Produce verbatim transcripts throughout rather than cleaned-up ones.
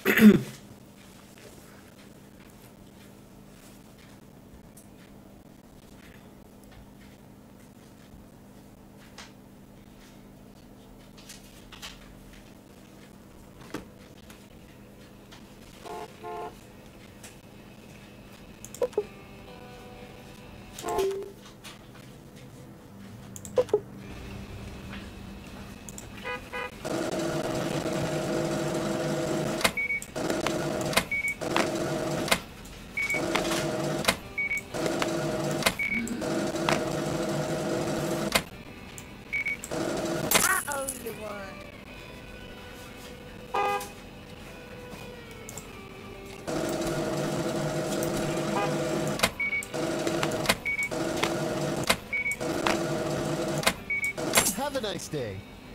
Have a nice day.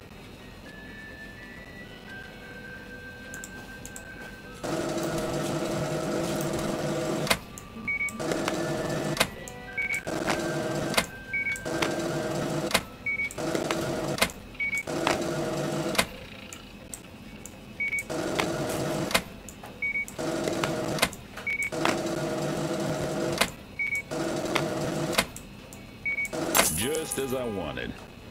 Just as I wanted.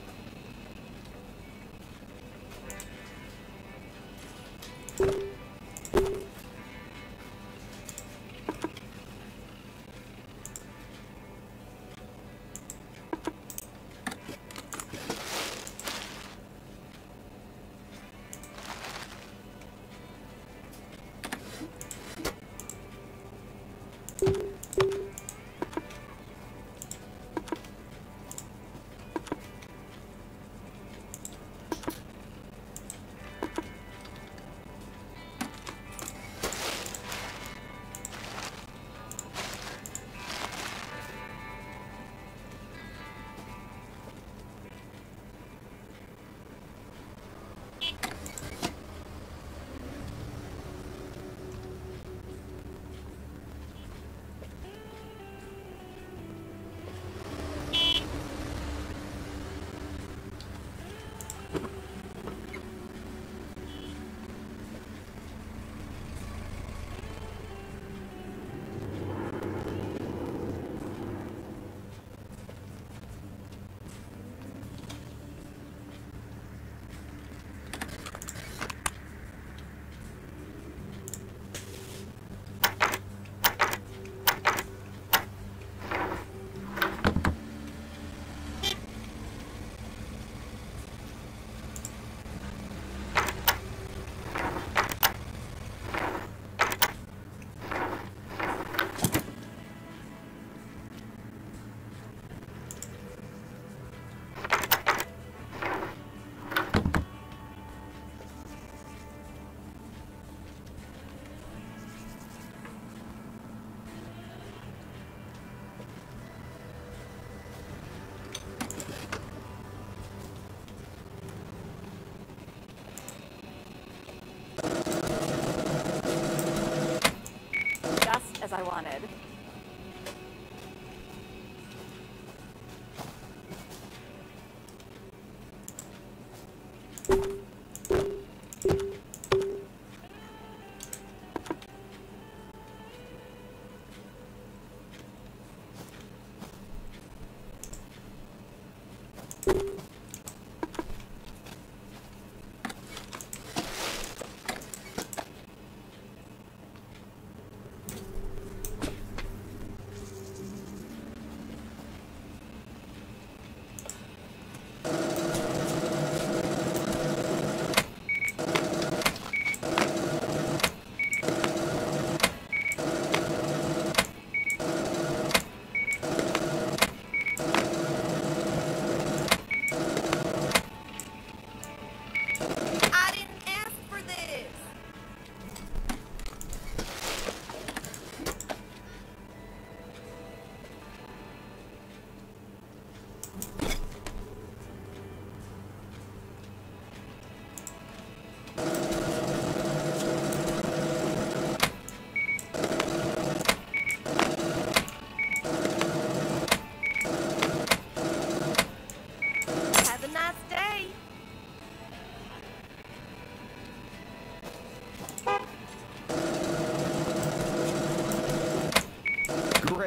As I wanted.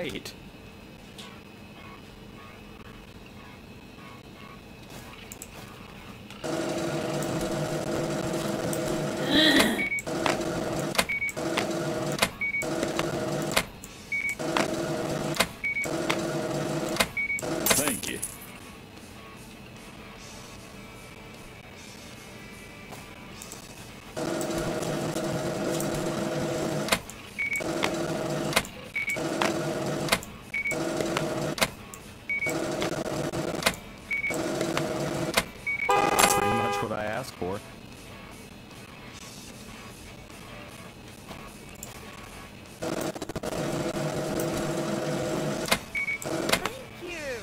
great. Thank you. Pretty much what I asked for. Thank you.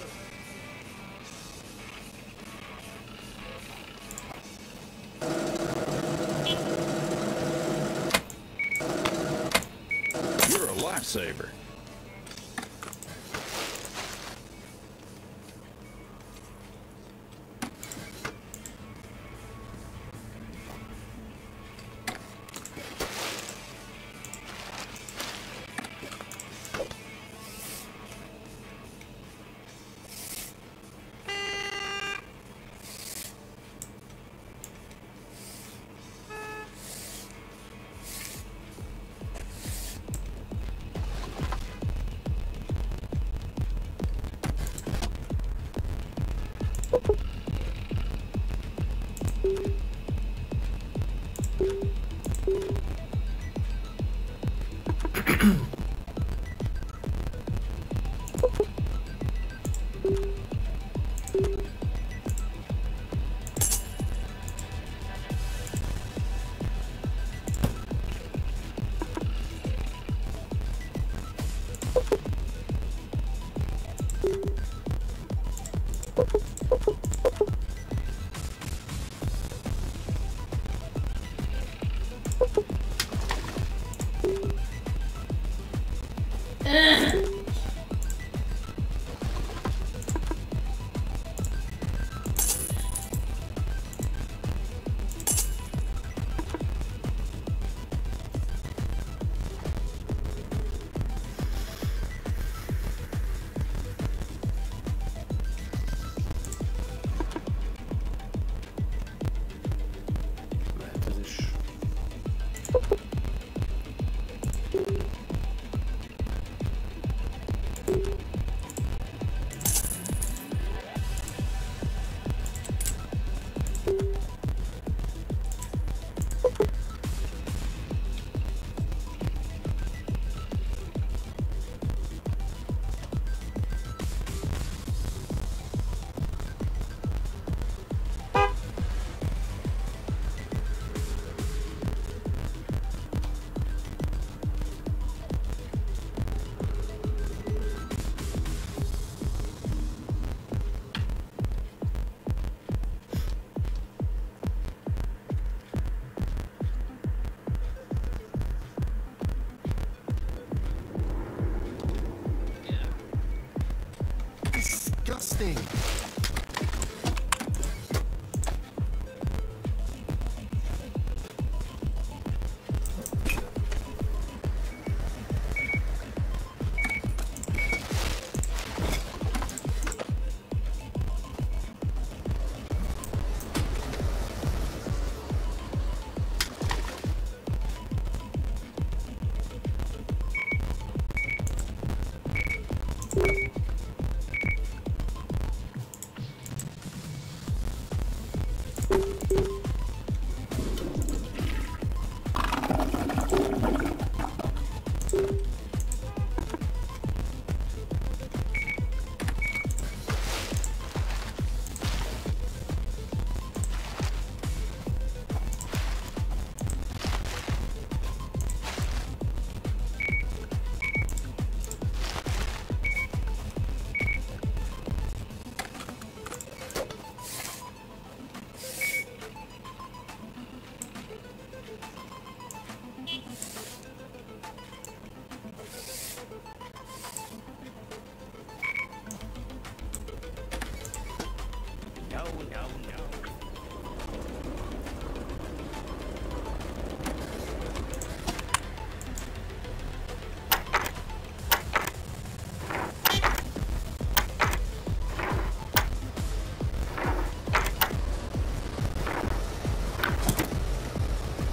You're a lifesaver. Lehet ez is. Disgusting. No, no, no.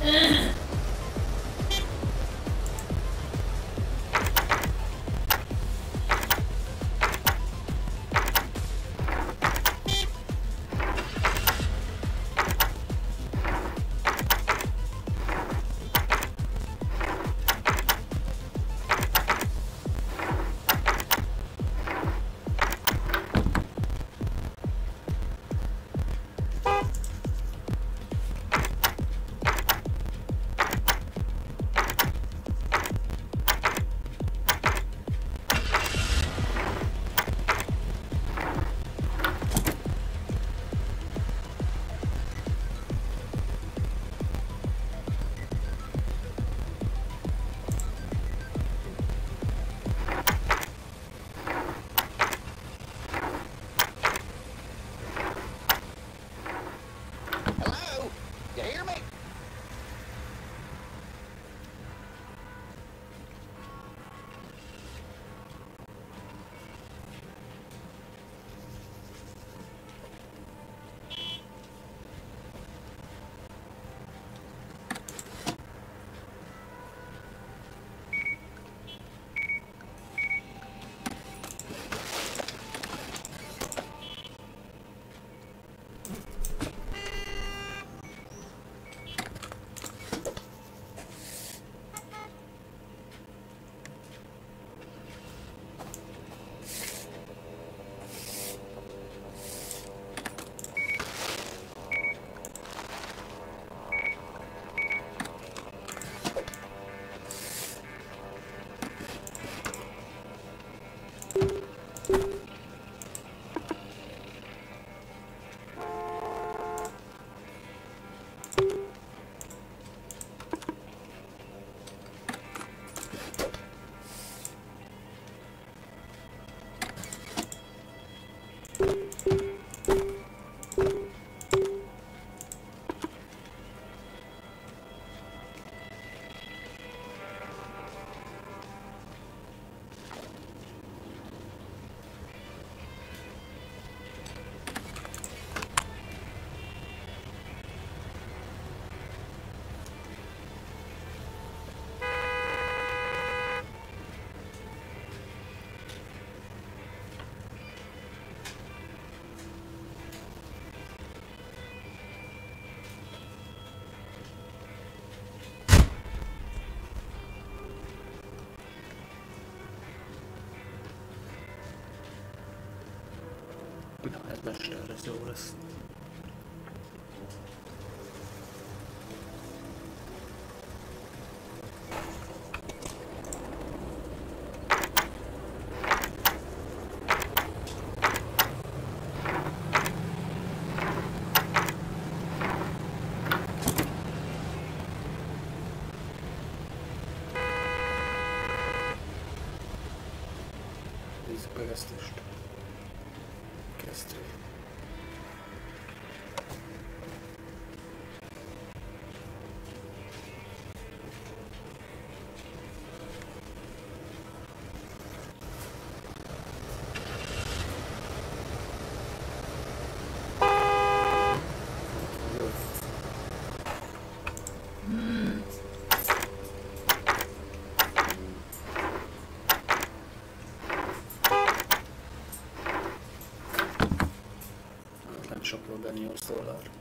Hello? You hear me? Na, ez mester, ez jó lesz. Nézzük meg ezt is. Kezdjük. Sokról benni nyolc dollár.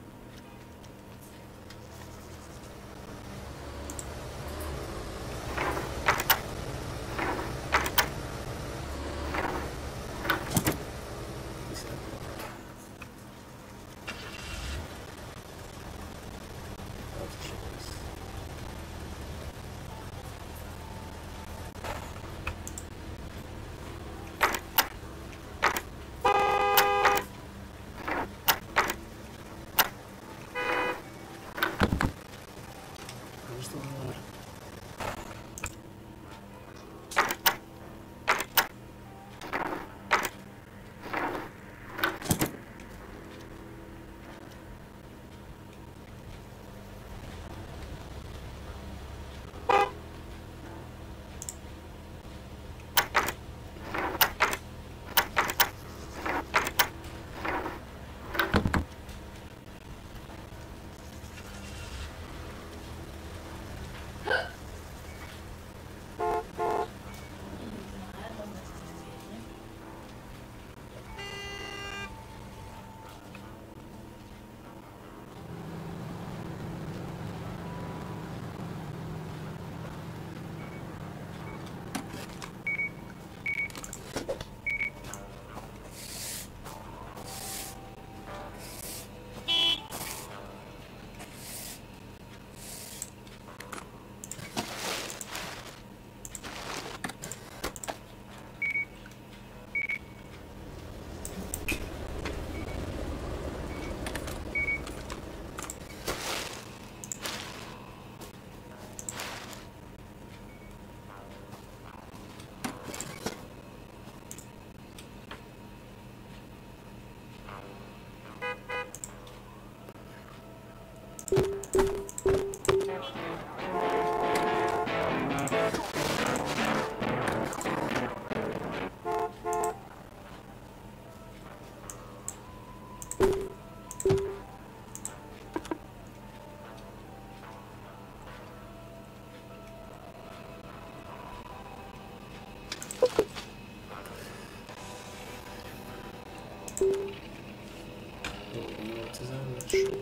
nyolcezer lassú.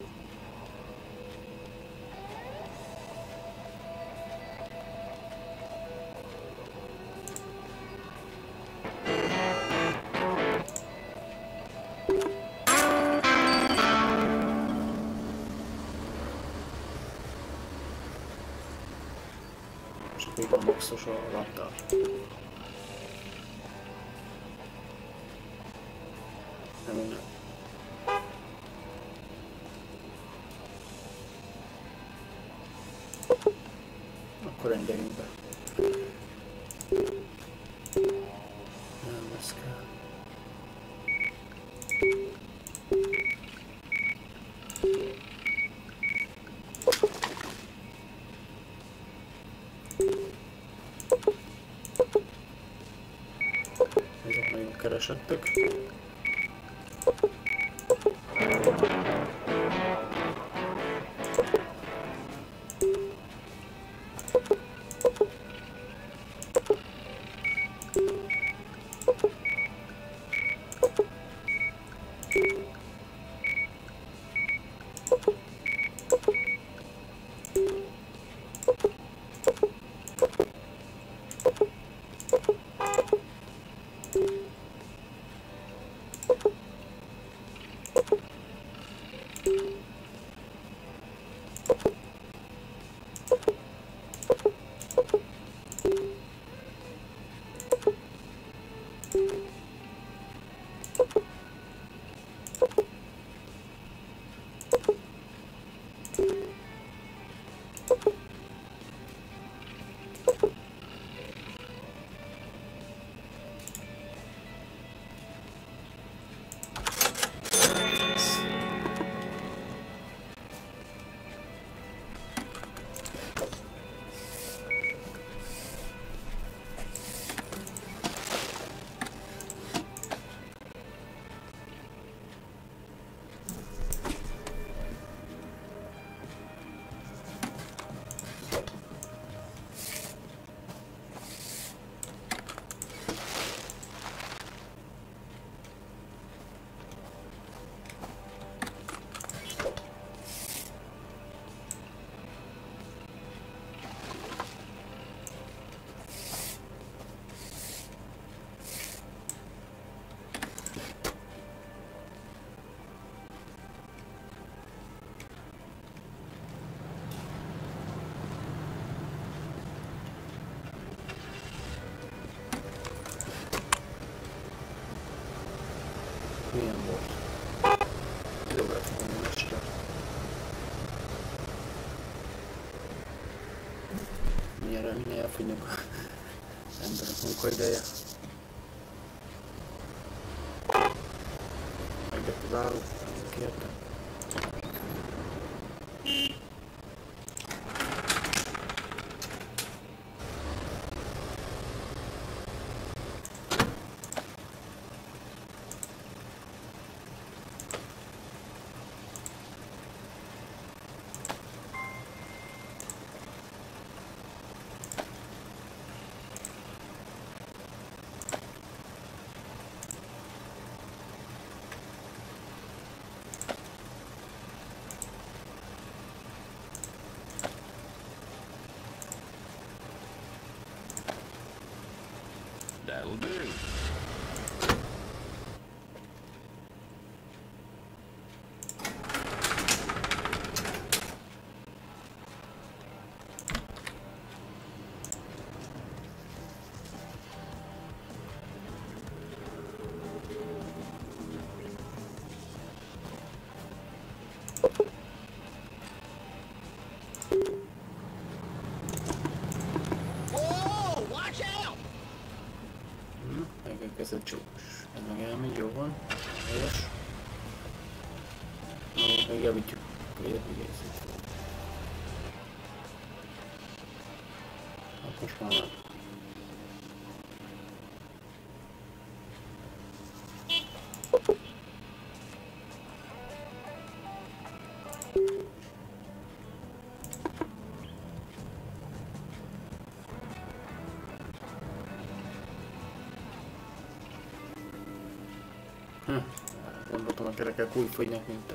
Csak még a maxos a lattár. Nem, nem. Akkor rendeljünk be. Nem, ez kell. Ezek nagyon keresettek. Milyen volt? Jobb lett volna este. Milyen minél elfogynak az emberek munkaideje. Megjött az áru, kértem. That'll do. Whoa! Watch out! Megérkezett csúcs. Ez meg elmegy, jó van. Helyes. No, megjavítjuk. Még egészét. Hát most már már. Gondoltam, a gyerekek úgy fogynak, mint a...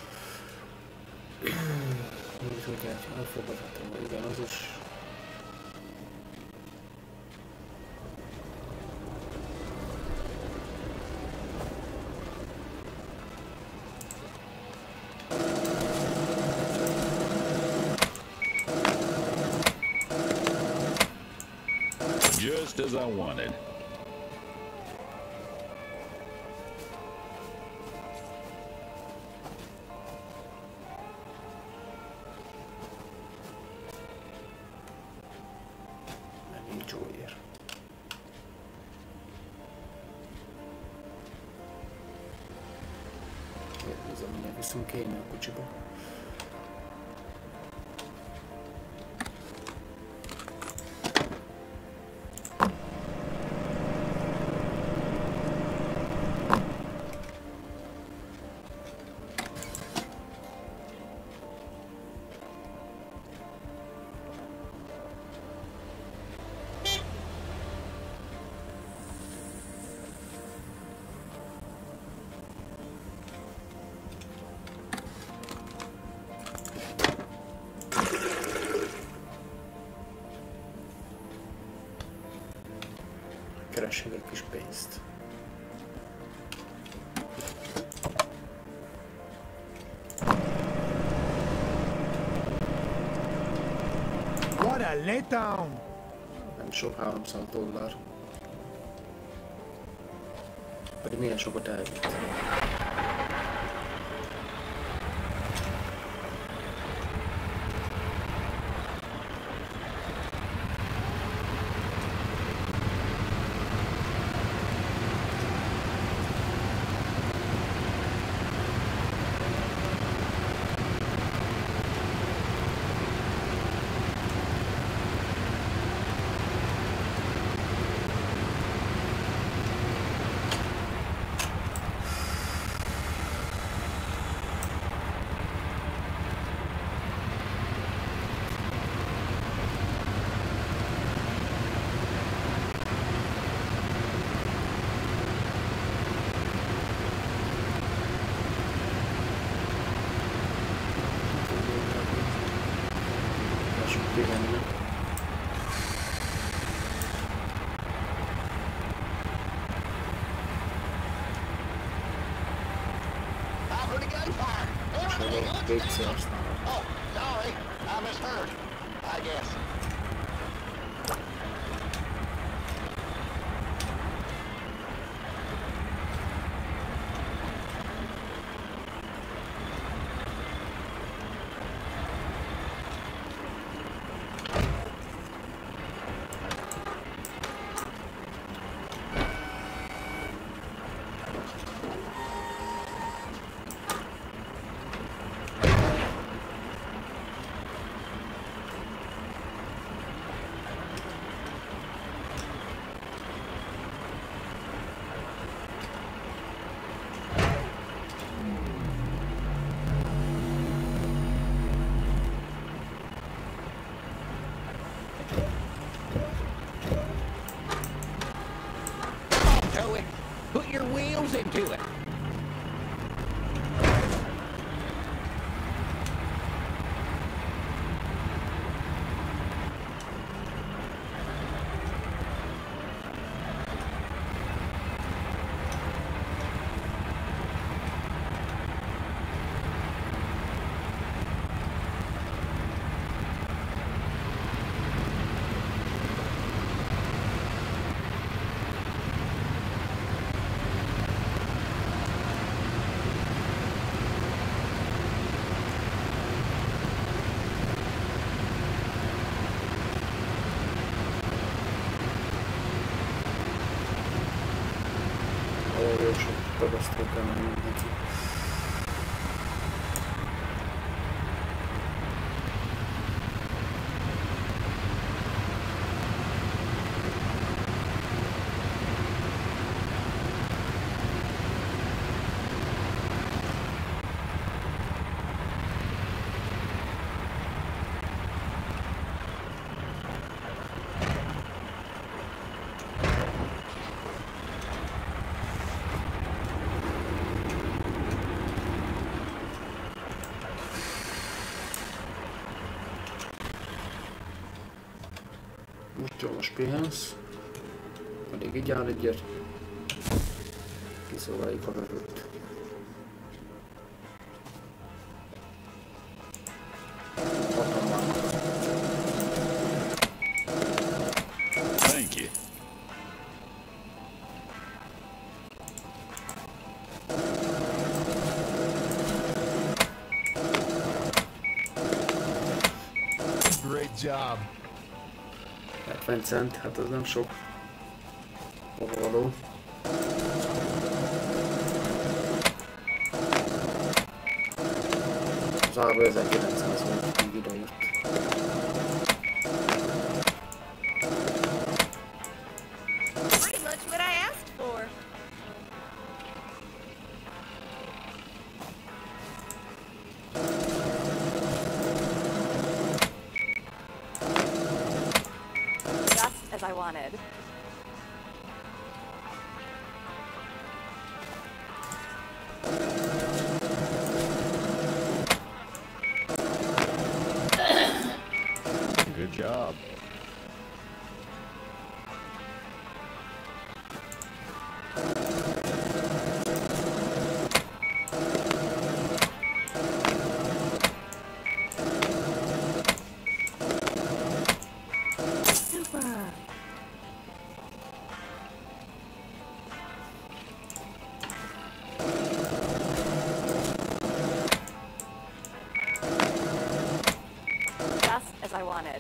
Úgy, hogy elfogadhatom, hogy igen, az is... Just as I wanted. Nincs óér. Kérdezem, mindjárt viszünk én a kocsiba. Keressünk egy kis pénzt. What a letdown! Nem sok, háromszáz dollár. Pedig milyen sokat elvitt. Oh, sorry. I misheard. I guess. Put your wheels into it. Ragasztók el mindenki. Jones pihensz. Addig így áll egyet. Kiszolgáljuk a vevőt. Thank you. Great job. hetven cent, hát az nem sok. Hova való. Az árba ezerkilencszáz volt, így idejött. Pretty much what I asked for. Just as I wanted. Good job. Super. Just as I wanted.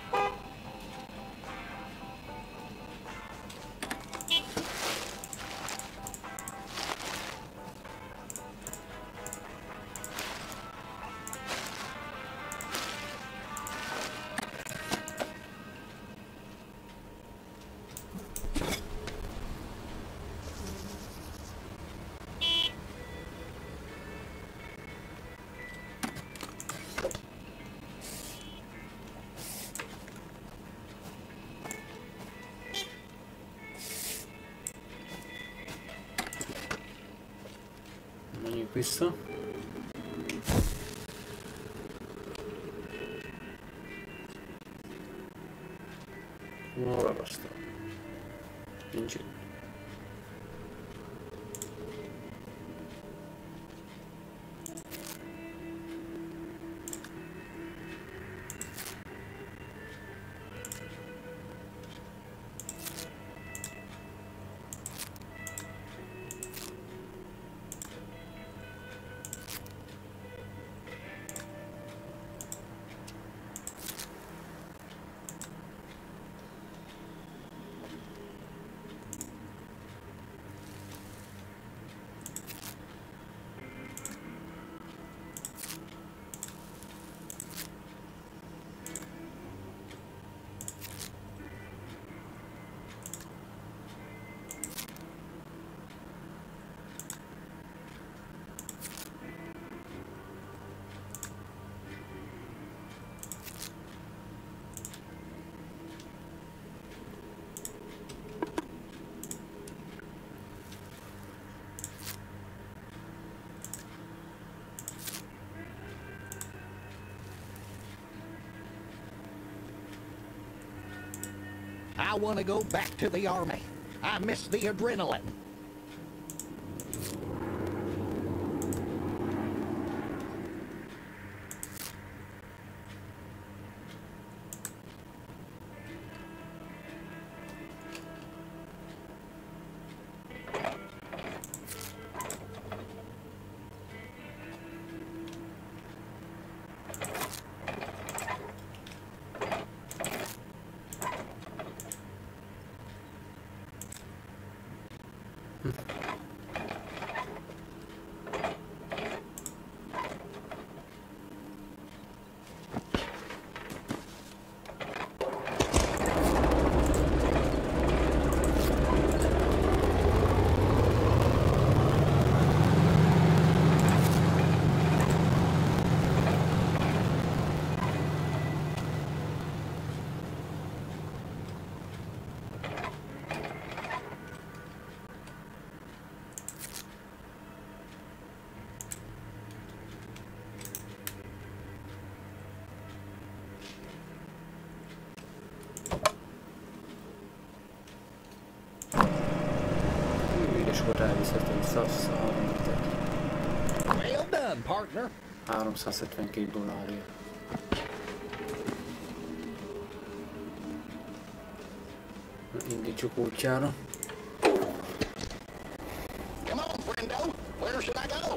Menjünk vissza. Hol ragasztam? Nincs itt. I want to go back to the army. I miss the adrenaline. háromszázhetven, háromszázharminc, Well done, partner. háromszázhetvenkét dollárért. Indítsuk útjára. Come on, friendo. Where should I go?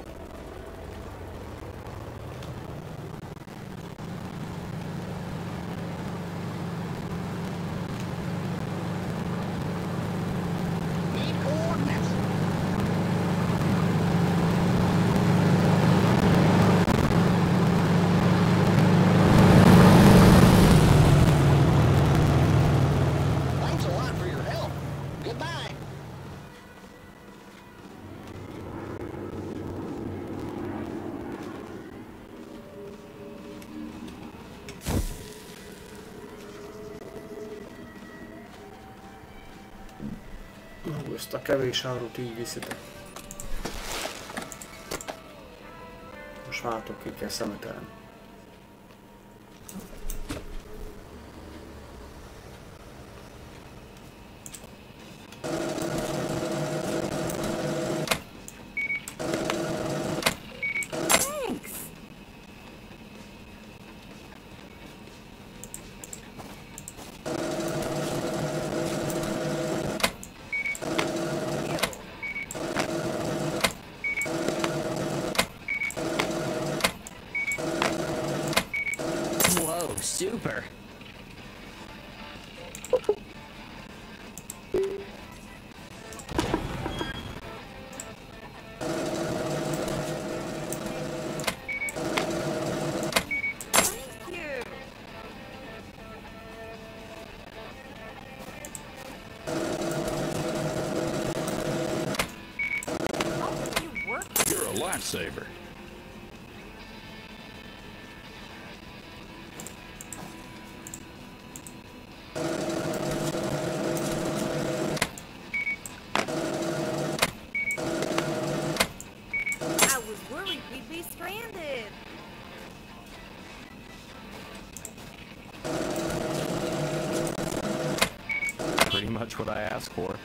Need coordinates. Thanks a lot for your help. Goodbye. Hú, ezt a kevés árut így viszitek. Most vártok, ki kell szemetelni. Thanks. Whoa, super. Thank you. Oh, you work. You're a lifesaver. I was worried we'd be stranded. Pretty much what I asked for.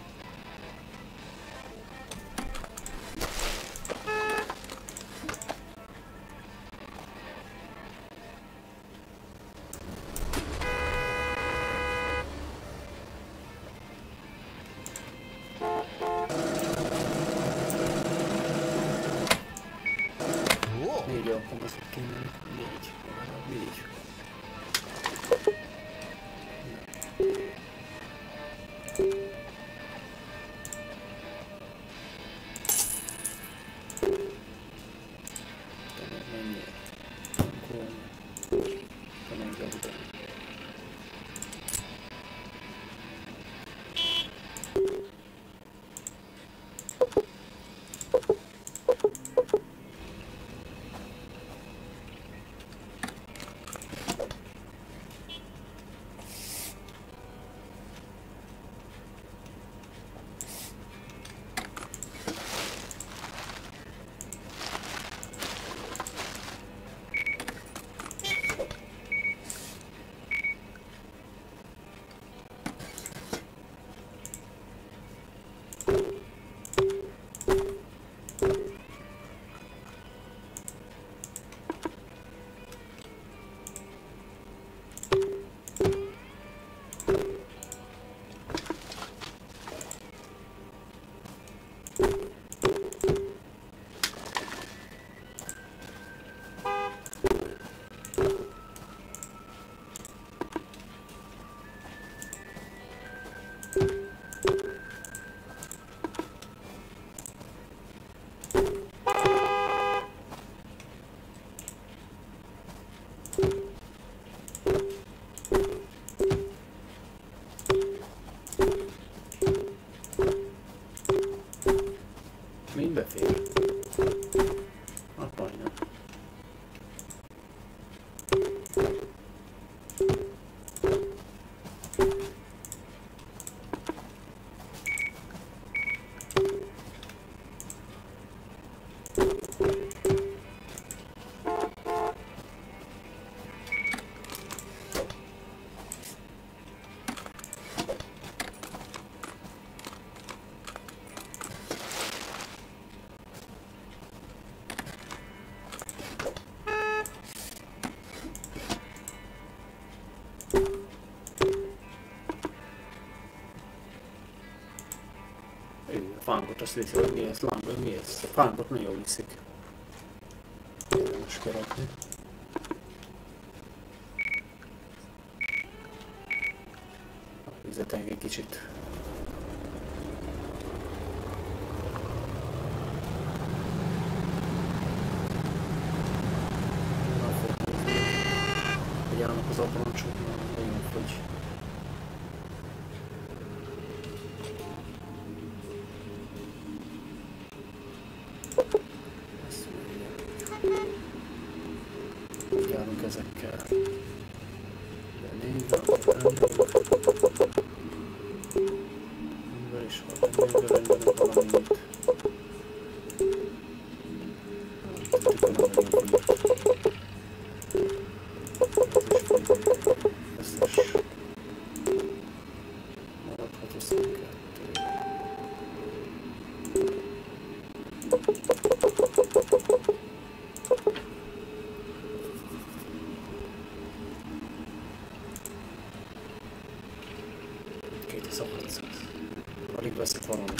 Cool. Négy alkalmazott kéne. Négy. Legalább négy. Talán mennyi? Akkor... Talán gyakorlatilag. fánkot azt viszi, hogy mi ez, lámb, mi ez. A fánkot nagyon viszik. Érdemes keretni. A fizetek egy kicsit. Figyelnek az aproncsok, nagyon fogy. Figyelünk ezekkel. De négyvel, négyvel is van, négyvel rendelünk valamit. Tudjuk, hogy nagyon fogy. Alig veszek valamit.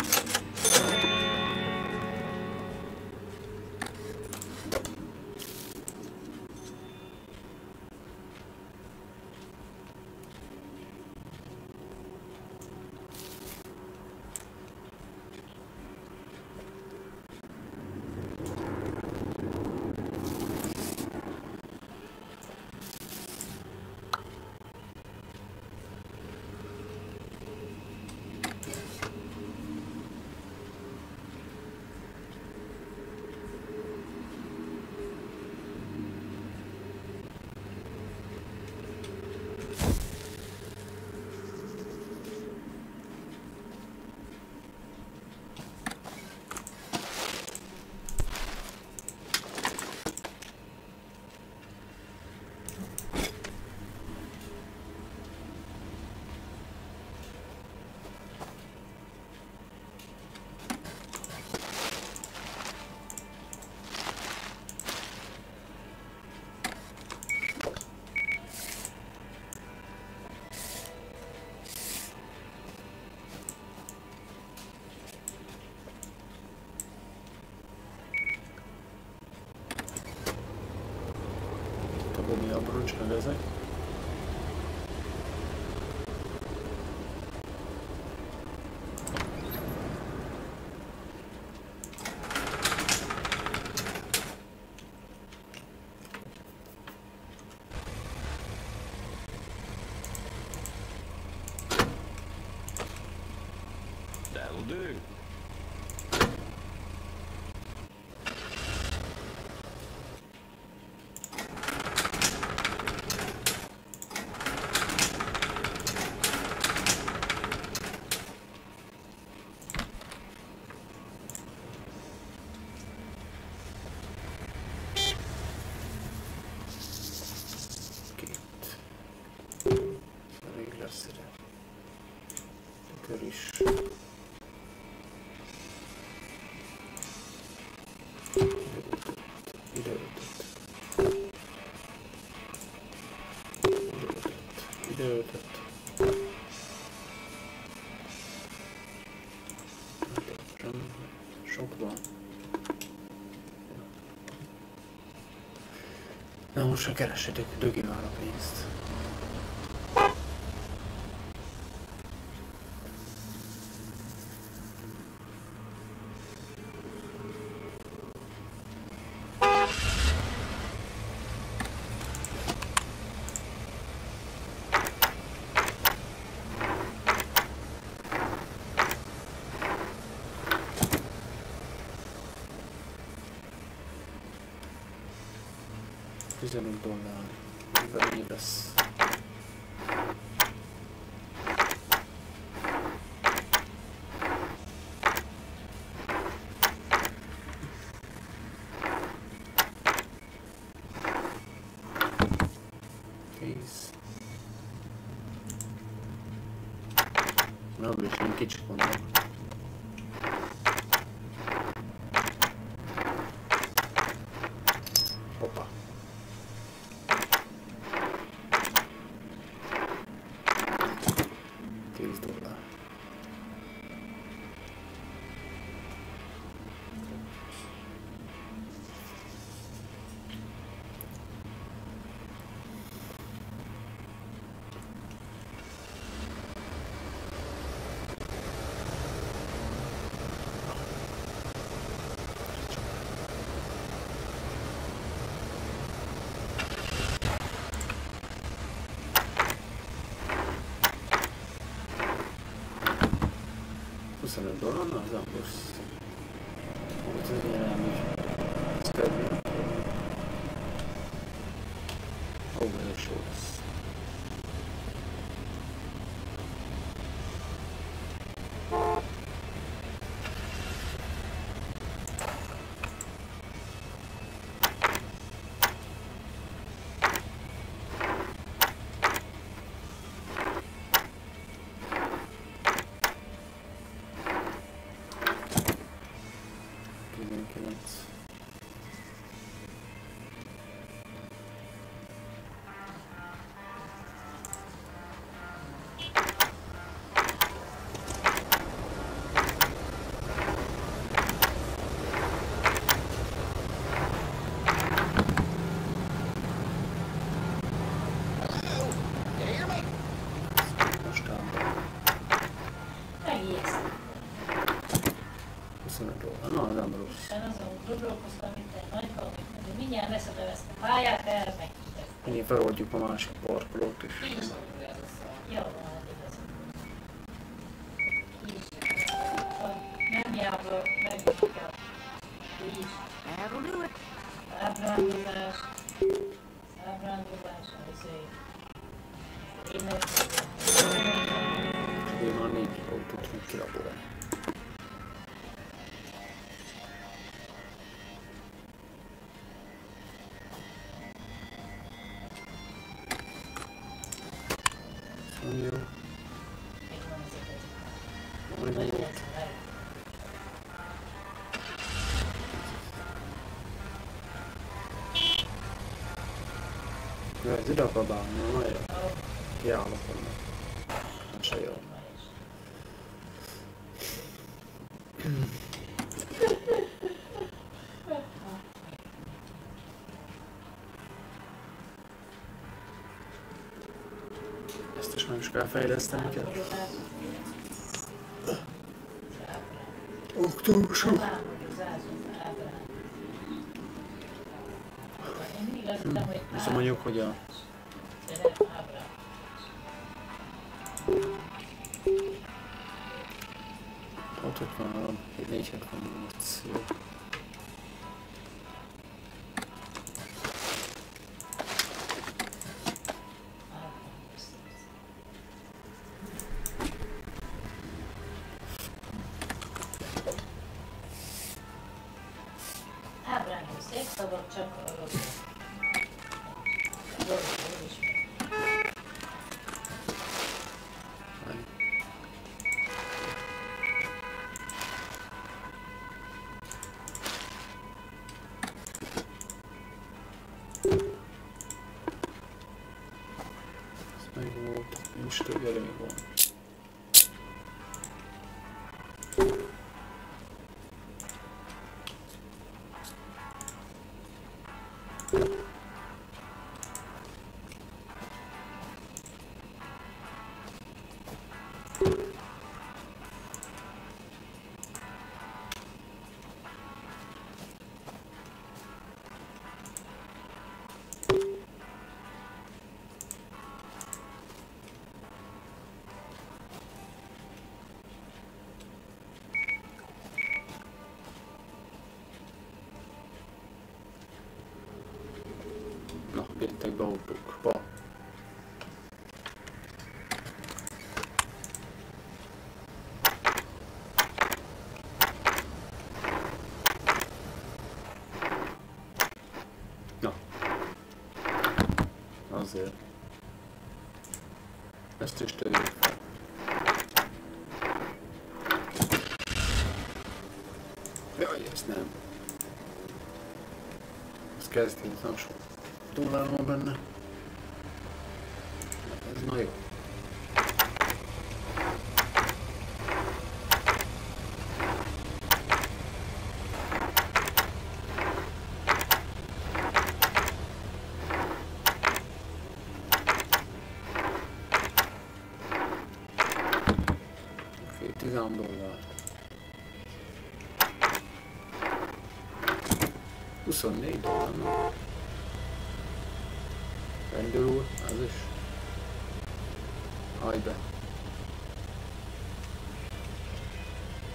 Mi a broncs meg ezek? That'll do. Is. Ideöltött. Ideöltött. Ideöltött. Sok van. Na most ha keressetek, dögi már a pénzt. tizenöt dollár, mivel ennyi lesz. Kész. Na, abban is én kicsit mondom. Hoppa. tíz dollár. huszonöt dollár, na az Ambush. Amit az ilyen elmúgy. Ez kedvény. Ó, ez is jó lesz. huszonöt dollár, na az nem rossz. Azon gondolkoztam, mint egy nagy kalamit, hogy mindjárt leszedem ezt a pályát, erre megkítesz. Mindjárt feloldjuk a másik parkolót is. Jó, hát igaz. Nem járva, megnyitjuk el. Így. That'll do it. Ábrándozás. Ábrándozás, azért. Én nem tudom. Én már négy autót tudunk kirabolni. Jó. Majd jó. Ez ide akar bánni, nagyon kiállakodnak. Nem se jó. Ezt is nem is kell fejleszteni kell. Októbusú. Azt mondjuk, hogy a... hat ötvenhárom, négy hetvennyolc, jó. Ábrándozzék, szabad csak a rossz. Nincs több erő van. Na, jöttek be autókba. Na. Azért. Ezt is tegyük fel. Jaj, ezt nem. Ez kezdjét, nem sok dollár van benne. Ez na jó. Oké, tizenhárom dollár. huszonnégy dollár. Rendőr úr, az is. Hagyd be.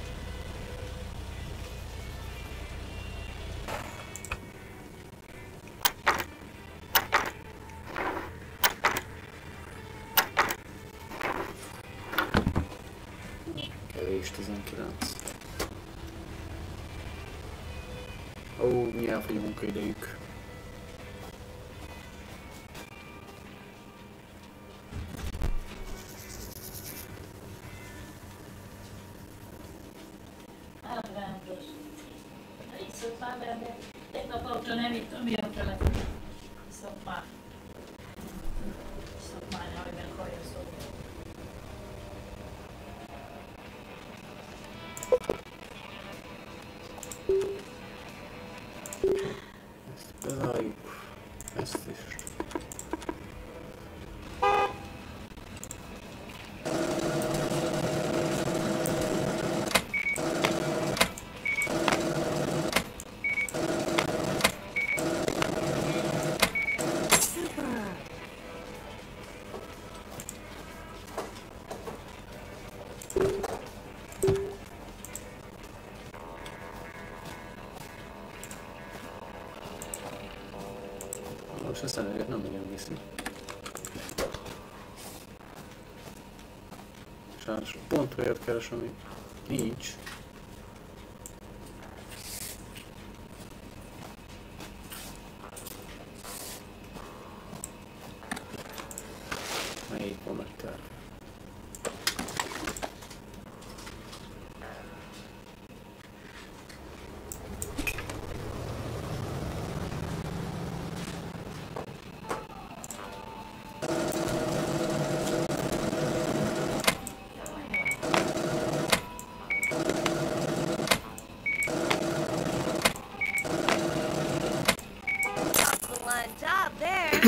és tizenkilenc. Ó, mi elfogy a munkaidejük. Hát rántos. Így szokott már benne. Tegnap autó nem ittam, miatt lett. Viszont már. Viszont már nem, hogy meghallja szokni. Ezt bezárjuk. Ezt is. Most ezt előtt nem nagyon viszi. Sajnos pont olyat keres, ami nincs. Melyik van megterve? Excellent job there.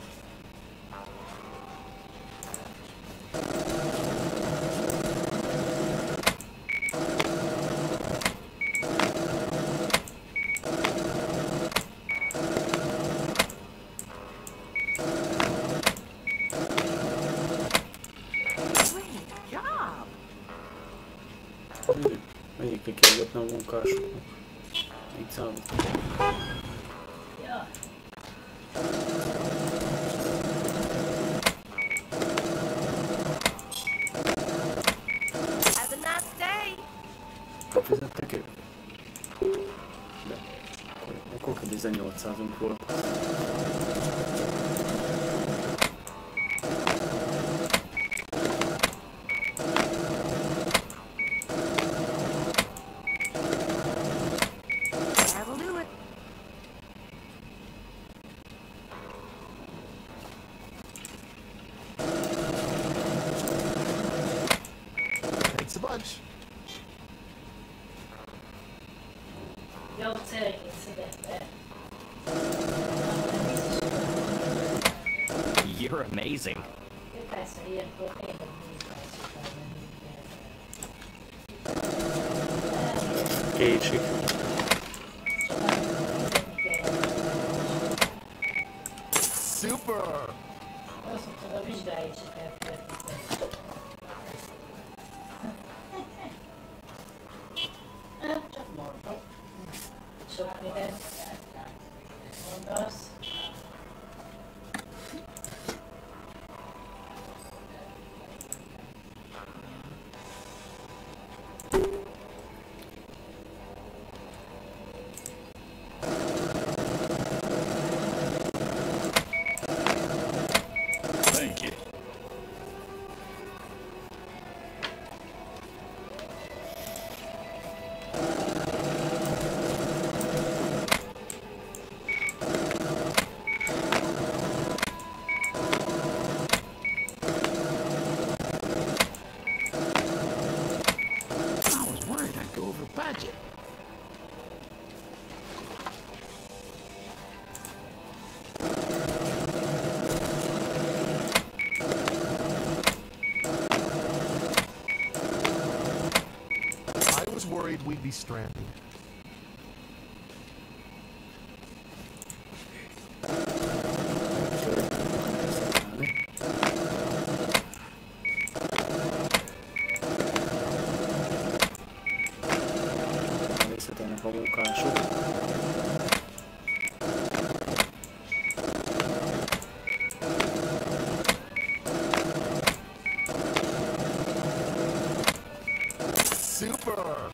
Great job. Melyikre kell jutni a munkásoknak? Így számít. Ja. Have a nice day. Fizettek ők? De. Akkor, akkor tizennyolcszázunk volt. That'll do it. Thanks a bunch. Jó, szeretnék szedette. You're amazing. Persze, ilyenkor én nem Kétség. Super! azt mondtad, a vizsgáit csak elfelejtettem. Csak mondok. Sok mindent mondasz. Thank you. I was worried I'd go over budget. I was worried we'd be stranded. Részletelnek a munkások. over!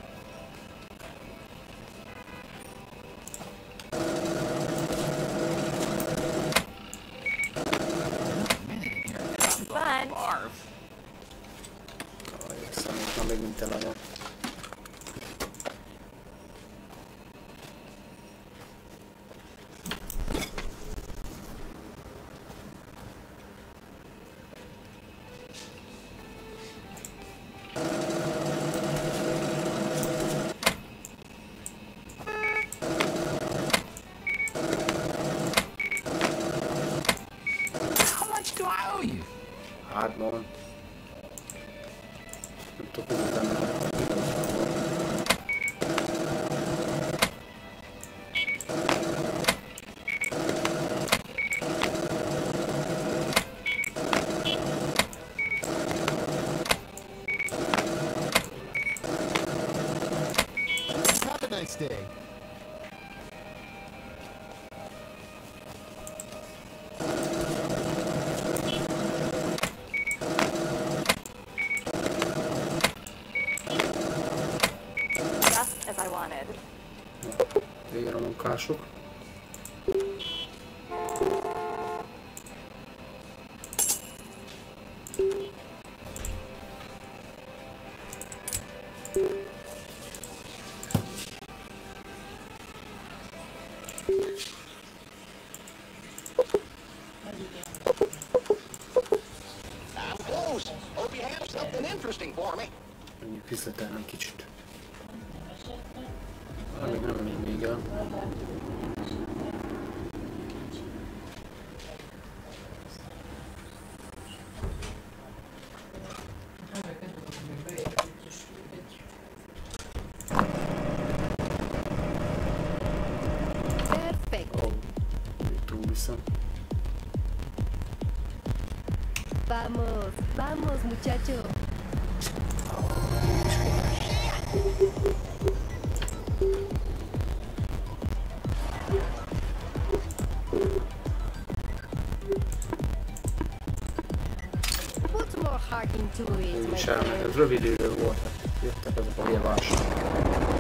Fun. Barf. Jaj, szemét, már megint tele van. How much do I owe you? Hát van. Nem tudok, hogy utána hagytam igazából. Have a nice day. Just as I wanted. Végre a munkások. I'm close. Hope you have something interesting for me. Mondjuk üzletelnem kicsit. Amíg nem megy még el. Perfecto. Ó, még túl viszem. Vamos, vamos, muchacho. Put more heart into it, my Úgyis elmegy, friend. ez rövid idő volt, hát jöttek azok a javások.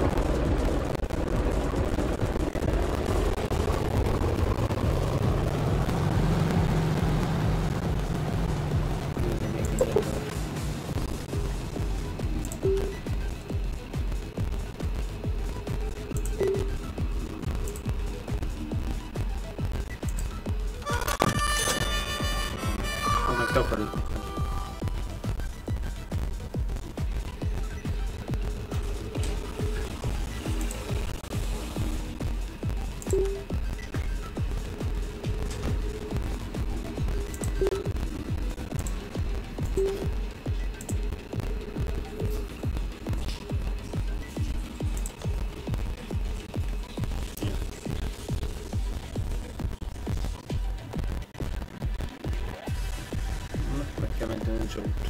Igen, még így van. Annak takarítok. Meg kell menteni, nincs út.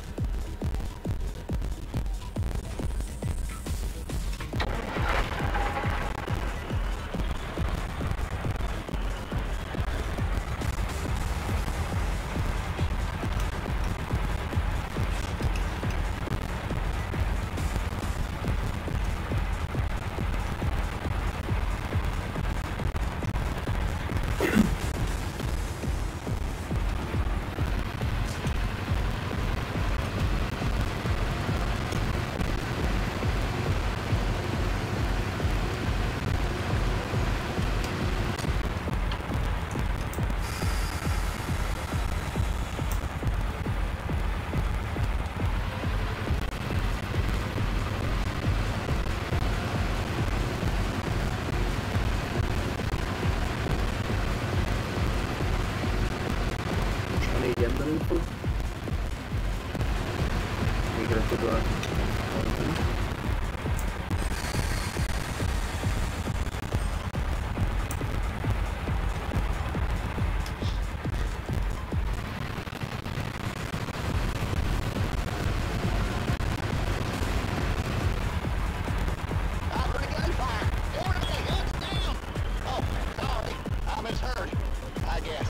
Most már négy emberünk van. Végre tudom mondani. I heard a gunfire. Orderly, heads down. Oh, sorry. I misheard. I guess.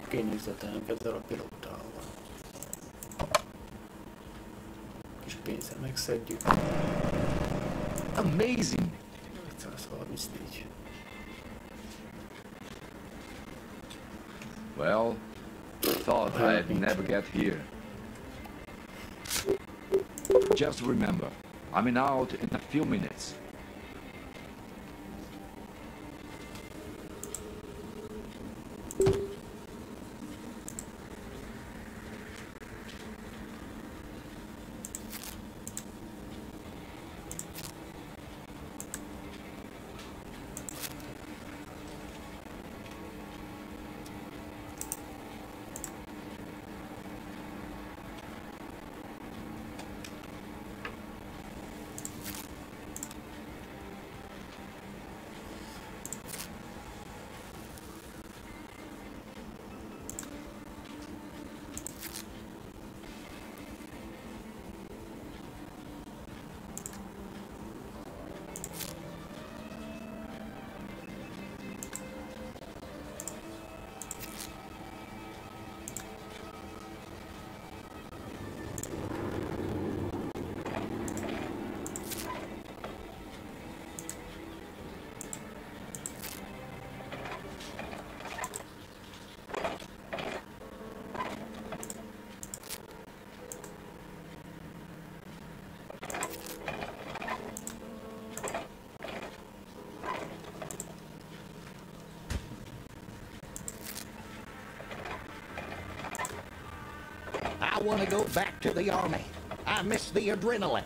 kéne üzletelnünk ezzel a pilótával. Kis pénzzel megszedjük. Amazing. nyolcszázharmincnégy. Well, thought I'd never get here. Just remember, I'm in out in a few minutes. I want to go back to the army. I miss the adrenaline.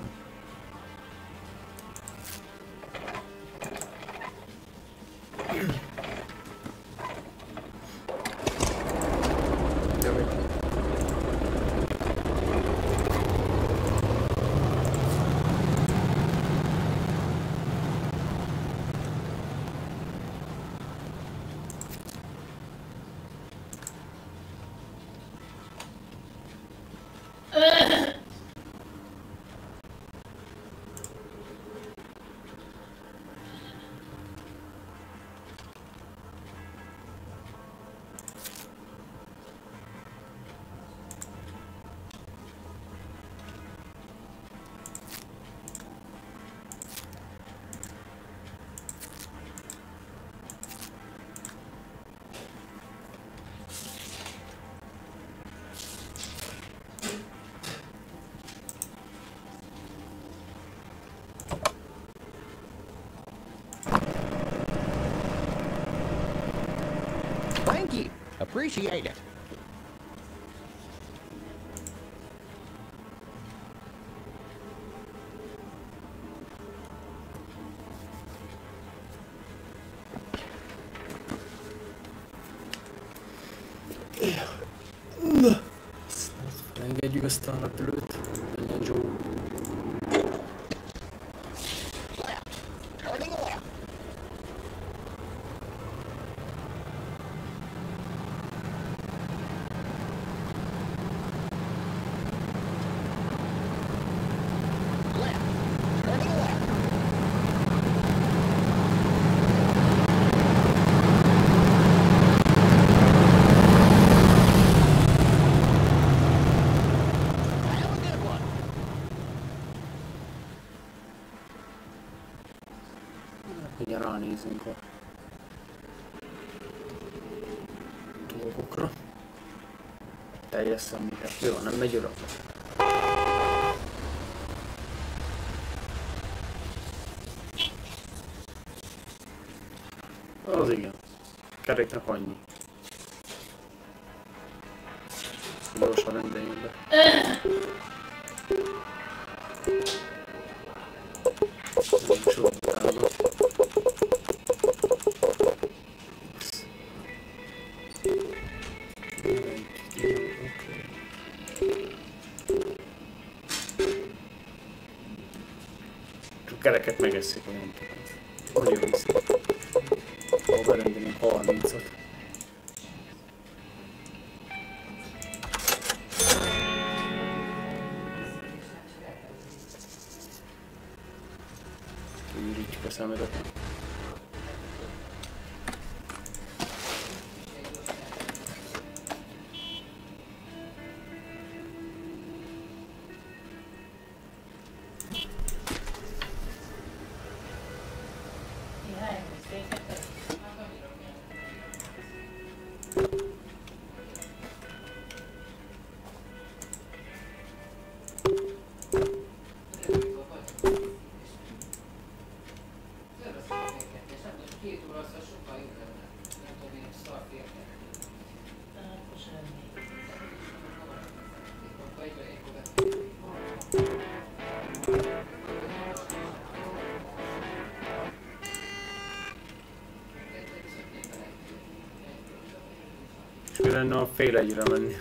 Thank you. Appreciate it. Engedjük ezt a repülőt. Menjen Joe. Turning left. Ugye ránézünk a dolgokra. Teljes személyre. Jó, nem megy oda. Az igen. Keréknek annyi. Gyorsan rendeljön be. Nincs utána. Csak kereket megesszük, olyan tudom. Hogy viszik. Ahol berendelünk harmincat. Ürítjük a szemedet. lenne a fél egyre menni.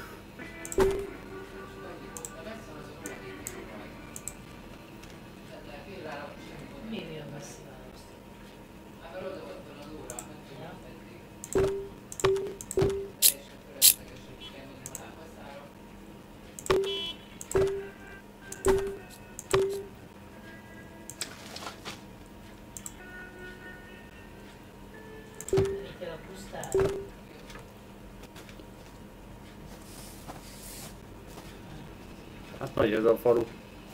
Hát nagy ez a falu.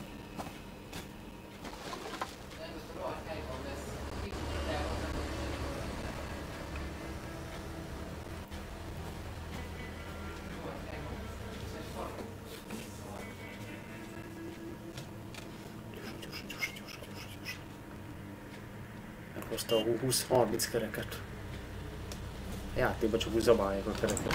Meghozta a húsz-harminc kereket. A játékban csak úgy zabálják a kereket.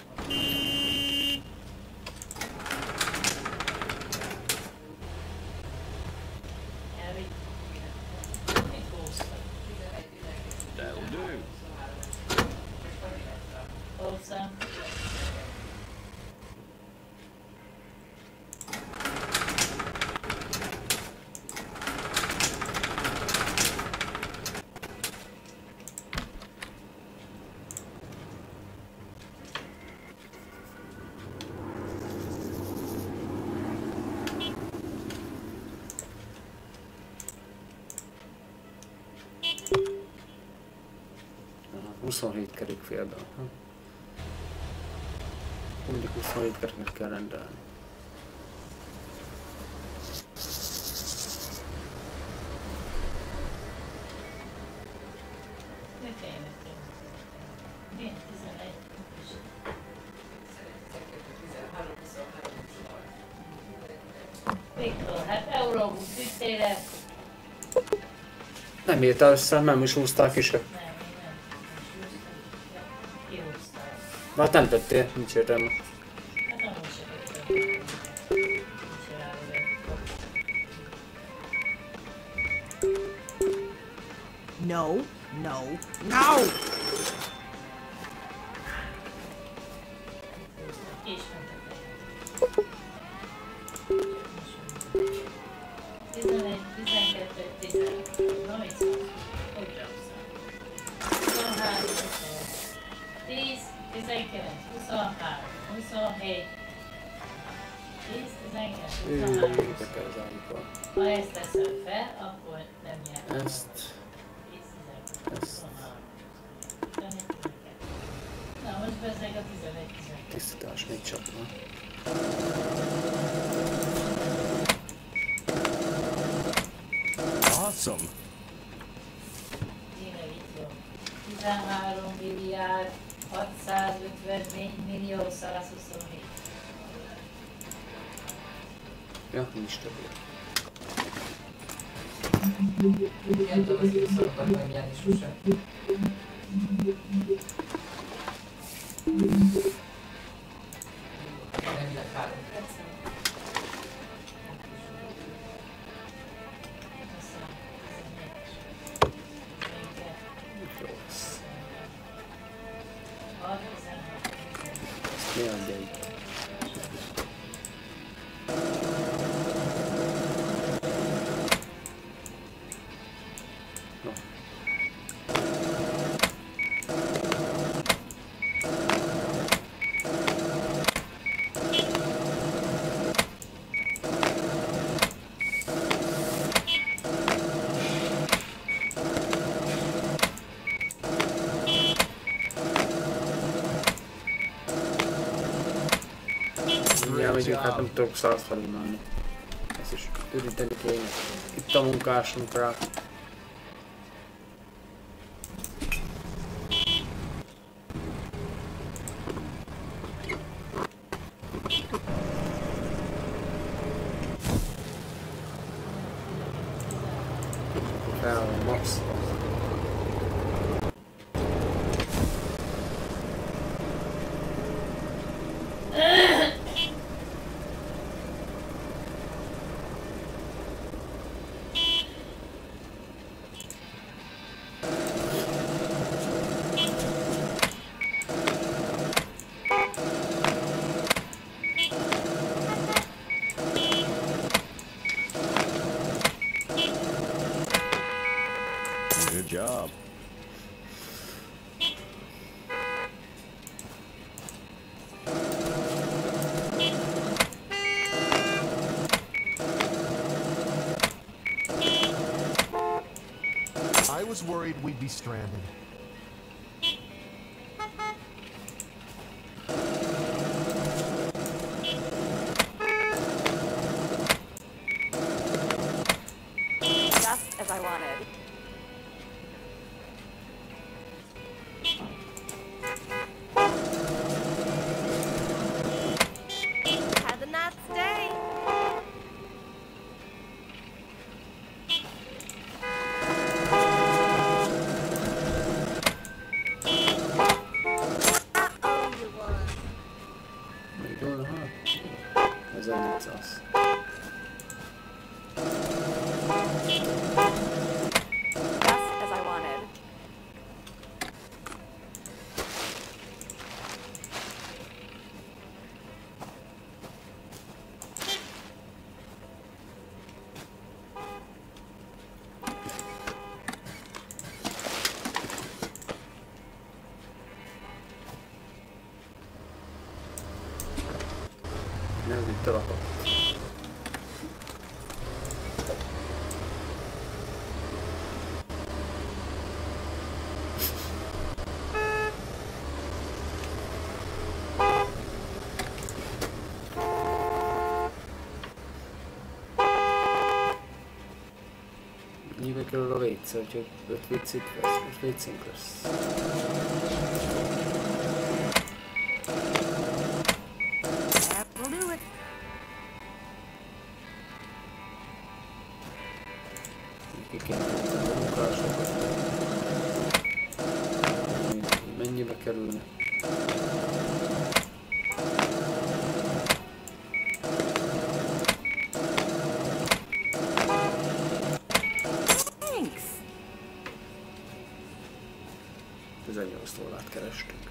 huszonhét kerékfélben. Mindig huszonhét keréket kell rendelni. Viktor, hát euróbusz vittél. Nem írtál össze, nem is húztál ki se. Hát nem tettél, nincs értelme. No, no, no! tizenegy, tizenkettő, tizenhárom, na mit szól? Hogy huszonhárom, tíz, tizenkilenc, huszonhárom, huszonhét, tíz, tizenkettő, huszonhárom. Ha ezt teszem fel, akkor nem jár. Ezt. Ezt. Na most bezzeg a tizenegy, tizenkettő. Tisztítás még csak van. Awesome. tizenhárom milliárd hatszázötvennégy millió százhuszonhét. Ja, nincs több. Ilyen tudom, hogy szoktak megjelenni sosem. Remélek három perc. Mi adja itt? No. Megyünk, hát nem tudok száz felül menni. Ezt is üríteni kéne. Itt a munkásunk rá. Fel a max. Good job. I was worried we'd be stranded. Just as I wanted. Have a nice day. Ez ennyit az. Just as I wanted. Nem vitte lakott. Mennyibe kerül a vécé, úgyhogy öt vécét vesz, öt vécénk lesz. That will do it. Ki kéne tenni a munkásokat. Mennyibe kerülne? Thanks. tizennyolc dollárt kerestünk.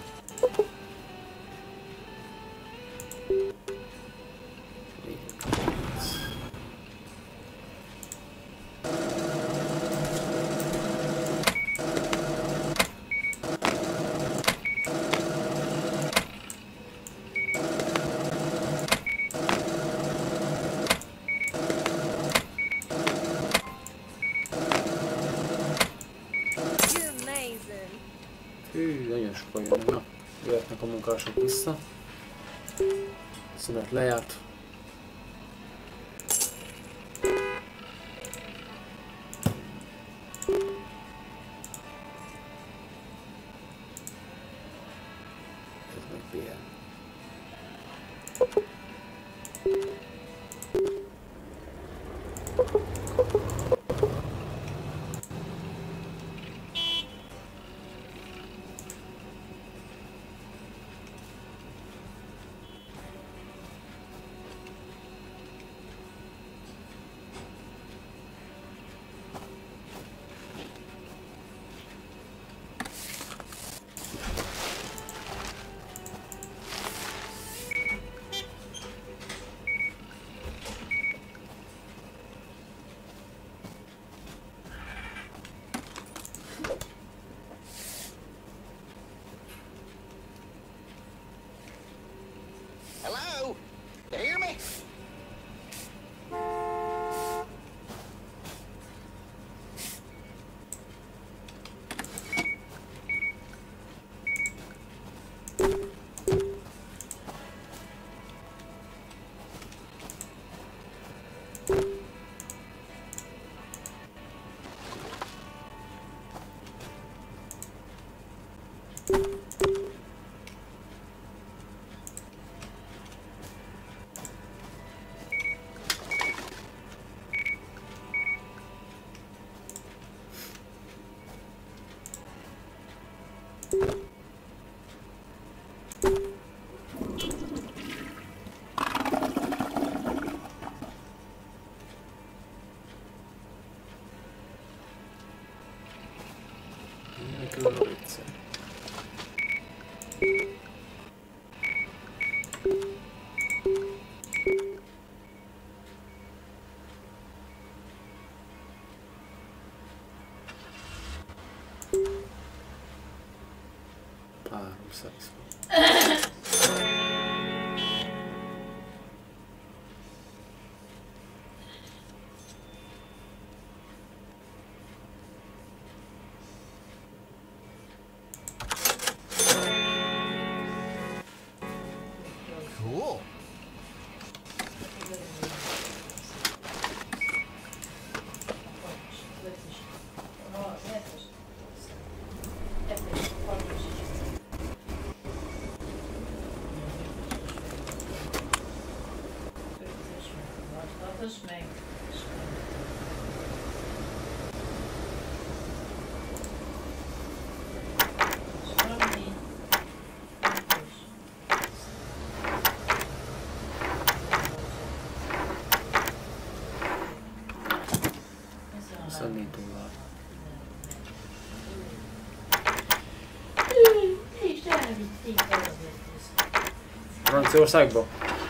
You're amazing. Hű, nagyon sokan jönnek. Na, jöhetnek a munkások vissza. Szünet lejárt. Ez meg pihen. háromszáz. Cool. Meg. huszonnégy dollár. És elvitték el. Franciaországba?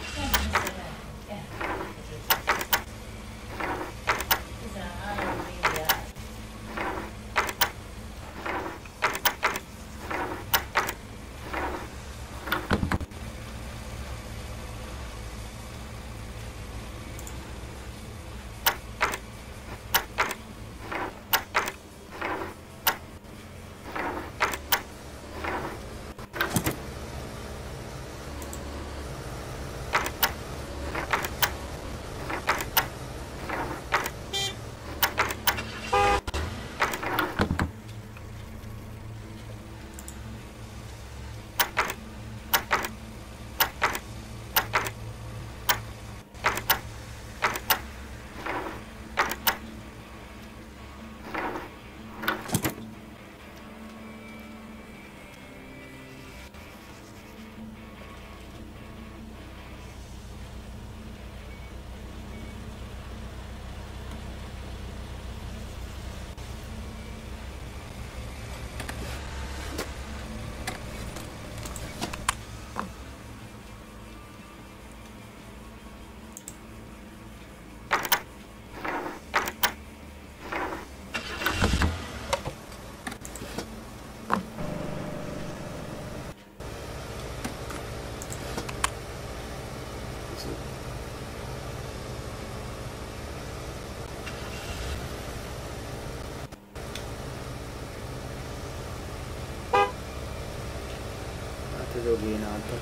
Jogénálta.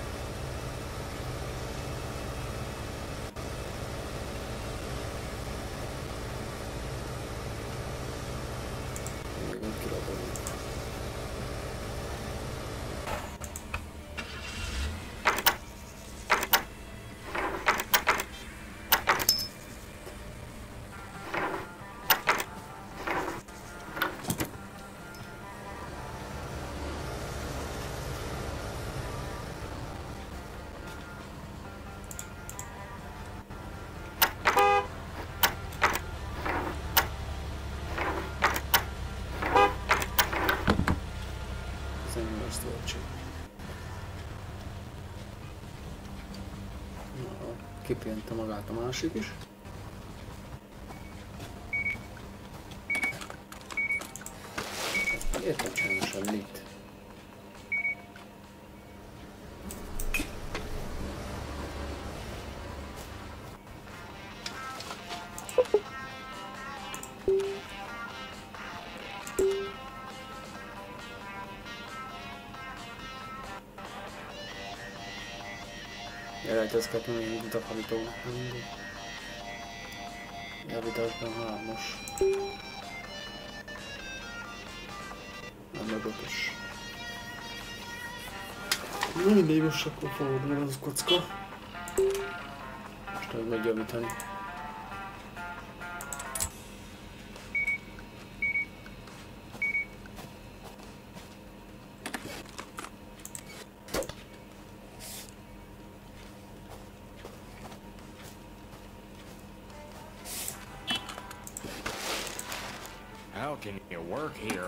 Még nem kirabolunk. Kipihente magát a másik is. Értem sajnos a lit. Elejtezkedtem én, mint takarítónak mindig. Javításban hármas. Nem meg ötös. Na mindegy, most akkor fordul az kocka. Most lehet megjavítani. How can you work here?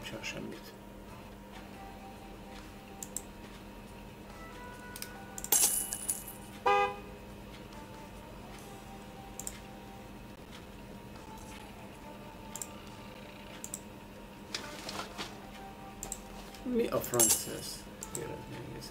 csinál semmit. Mi a franc ez? Kérlek megnézni.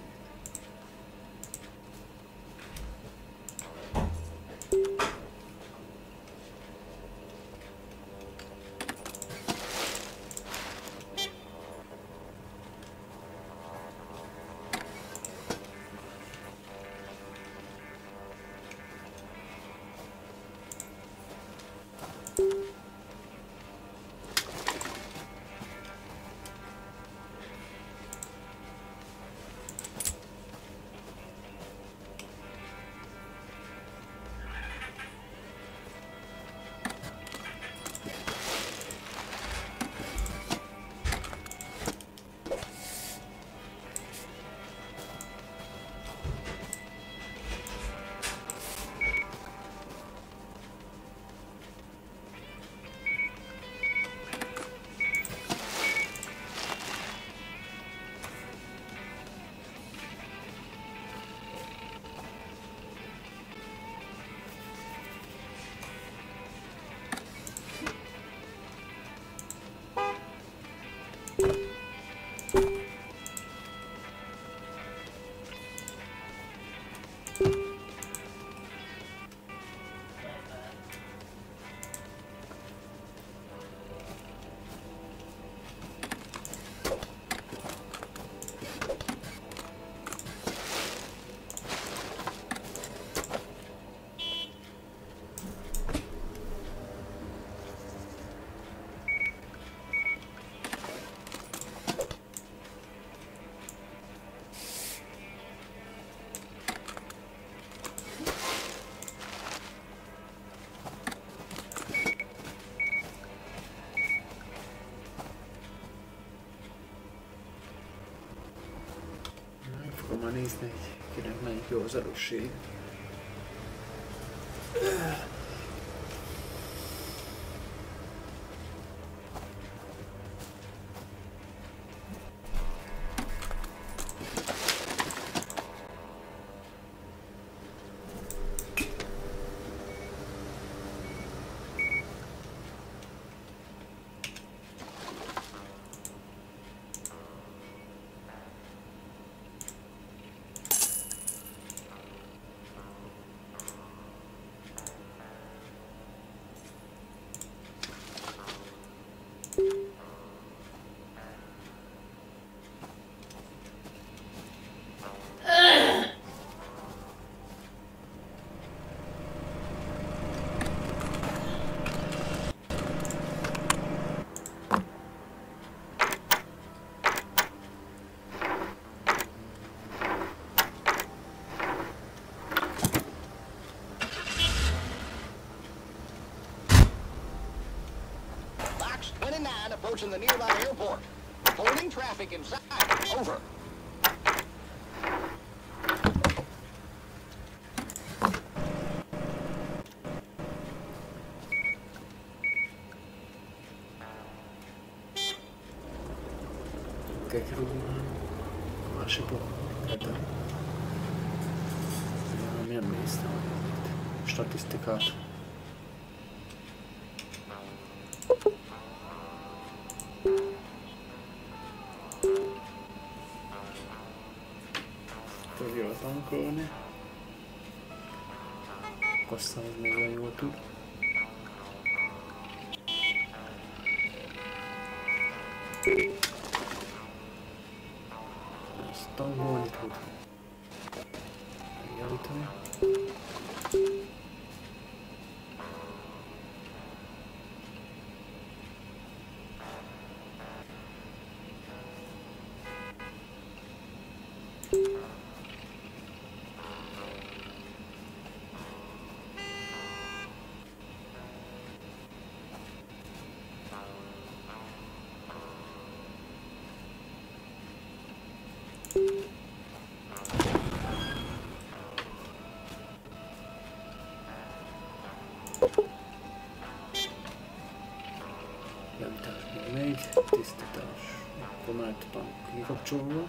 Fogom már nézni, hogy kinek melyik jó az erősség. twenty-nine approaching the nearby airport. Reporting traffic inside. Over. Kell kirúgni a másikból. Nem néztem a statisztikát. Tudja tankolni. Aztán ez még olyan jól tud. Ezt tankolni tud. Megjavítani. Javítás még még, tisztítás. csomó.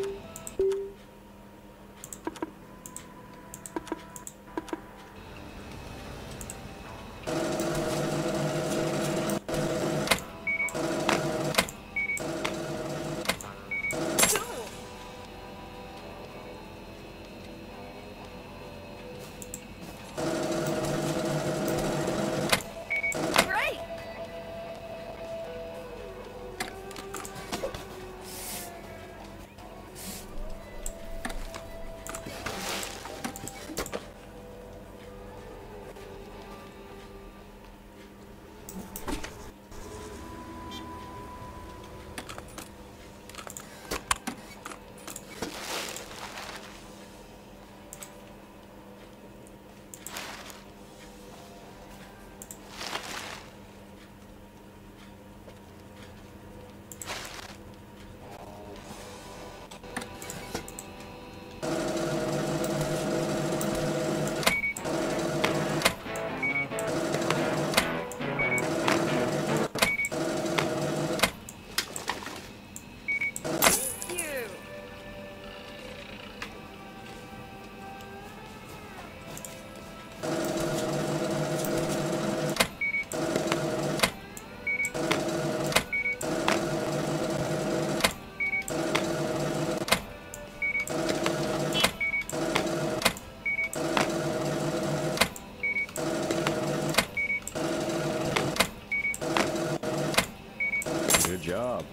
Good job.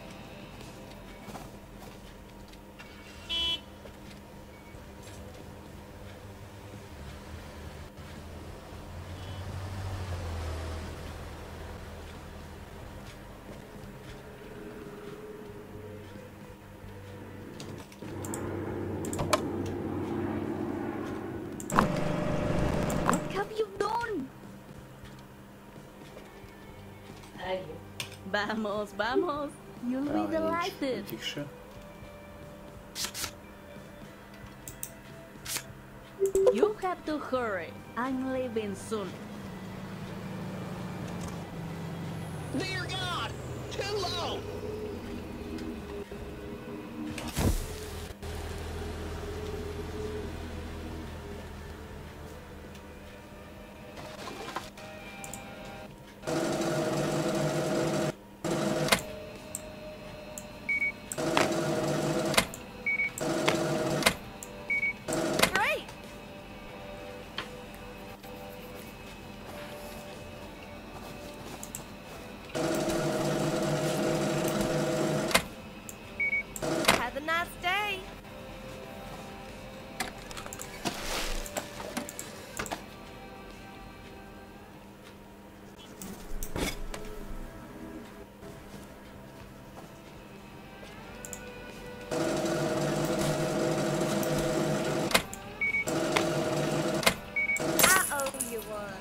What have you done? Eljött. Vamos, vamos. You'll be Ah, delighted. nincs. Egyik se. You have to hurry. I'm leaving soon. Dear God! Too low! Great! Have a nice day. I owe you one.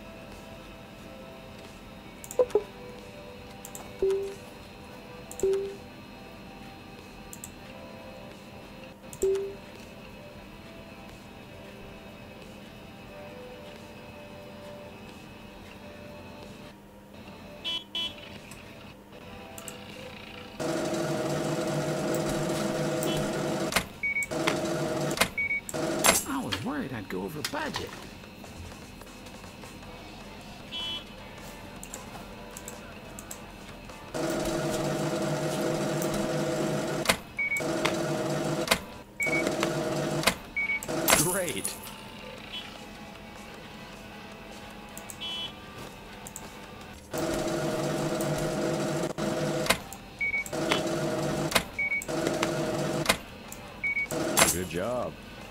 I was worried I'd go over budget. Great. Good job.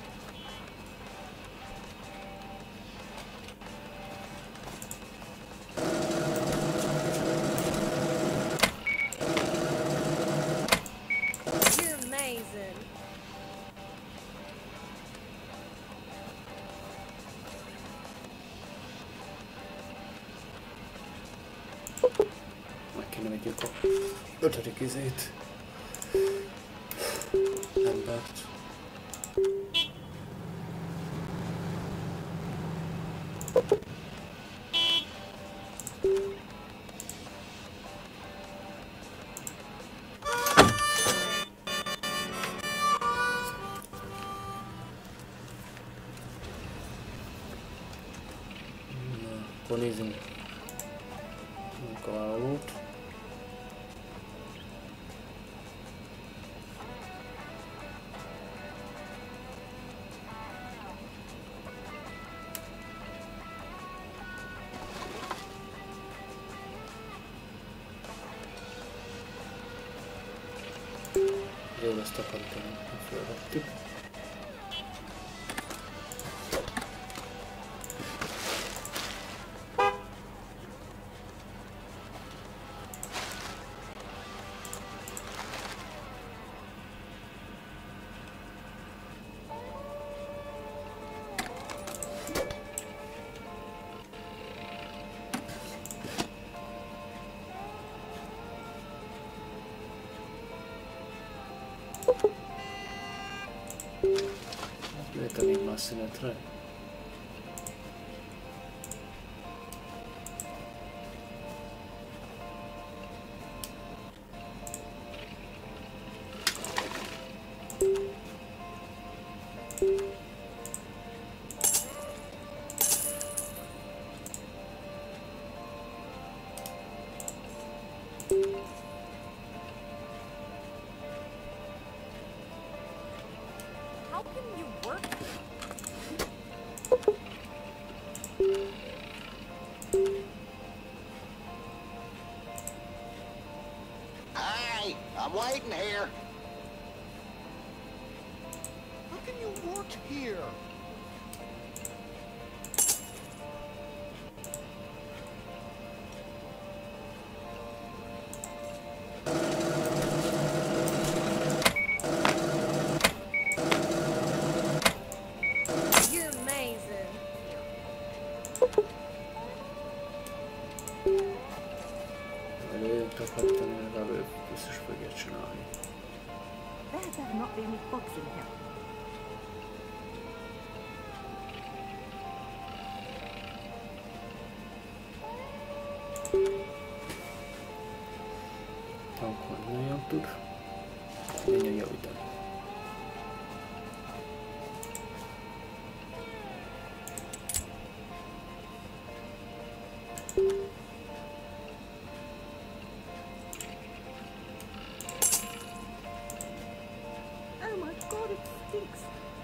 You're amazing. Meg kéne vegyük a ötödik izét. Embert. Akkor nézzünk munkavállalót. Jó, ezt akartam, felvettük. Lehet elég már szünetre. How can you work? Hi, I'm waiting here. How can you work here? You're amazing. Előjön takarítani, legalább ő biztos fogja csinálni. There better not be any bugs in here. Akkor nagyon tud. Menjen javítani. Oh my god, it stinks.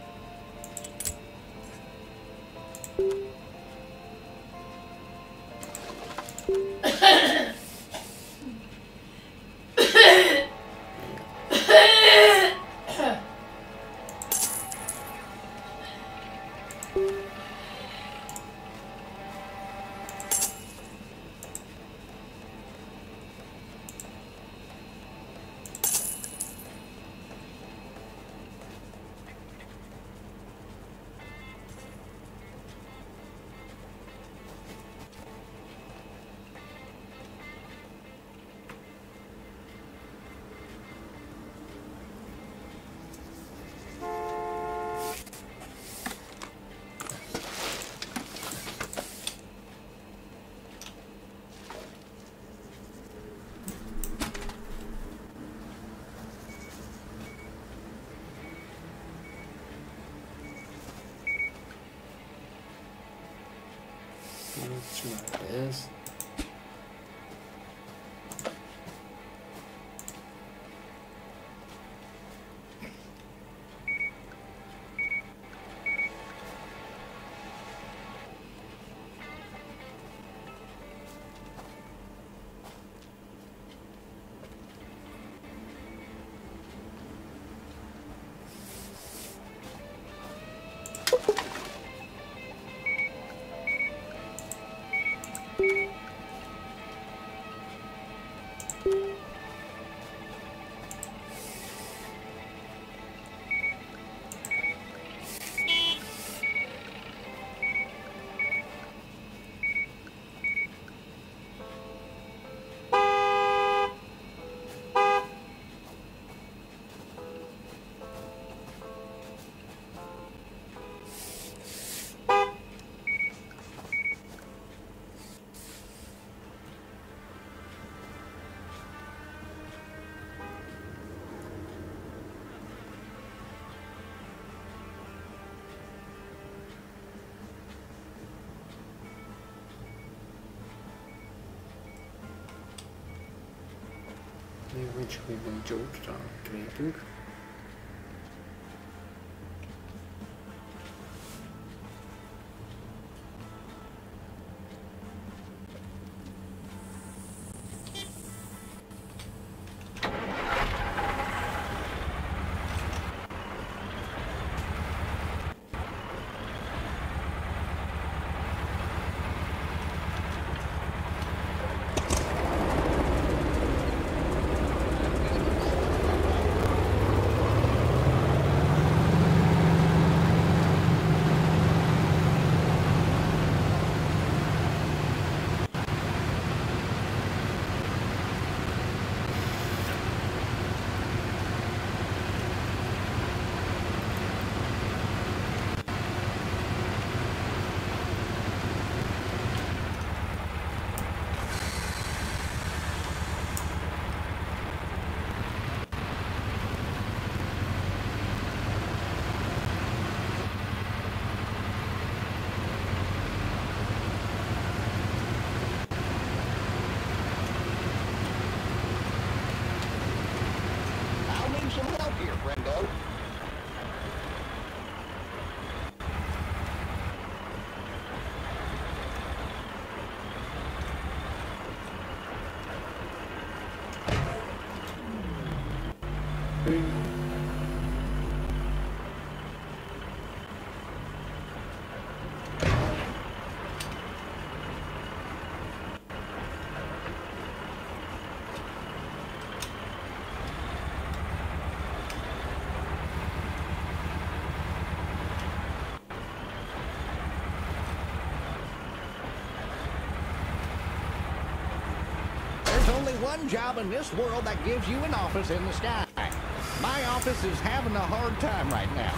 Csinálj ez. Thank you. Nincs minden George-ra lépünk. Some help here, friendo. There's only one job in this world that gives you an office in the sky. My office is having a hard time right now.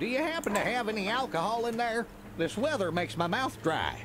you happen to have any alcohol in there? This weather makes my mouth dry.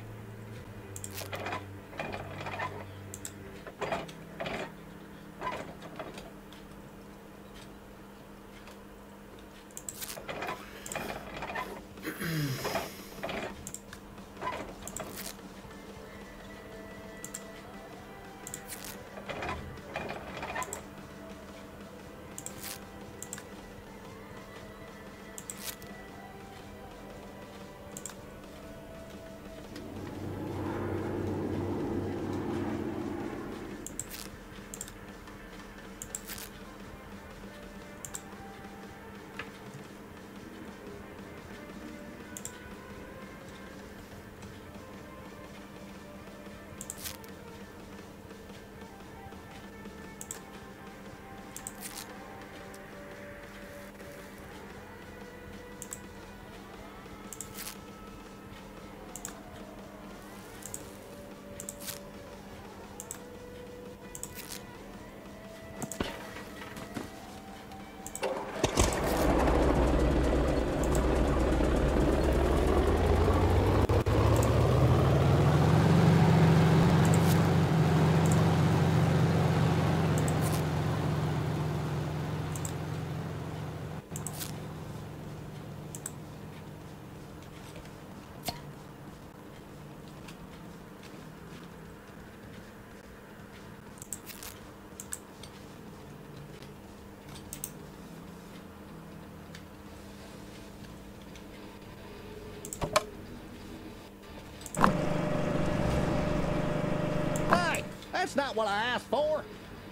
That's not what I asked for.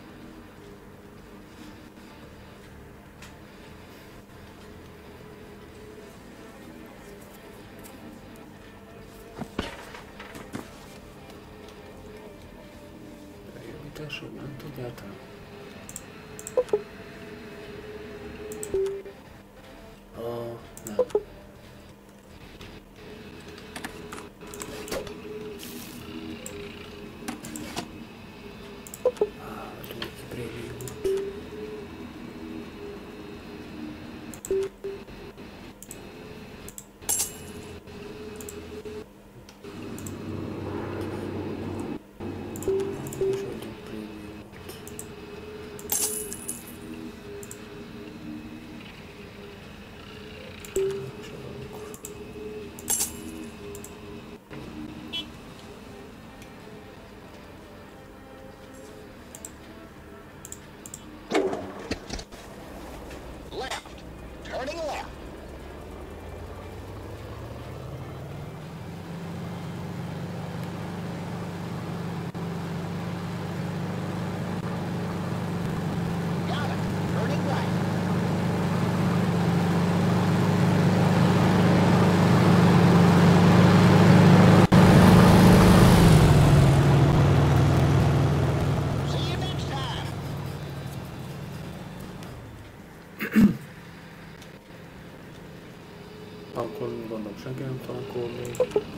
Eljutásról nem tudjátok. Ah, nem. Turning left. Got it. Turning right. See you next time. Tankolni, gondolom senki nem tankol még.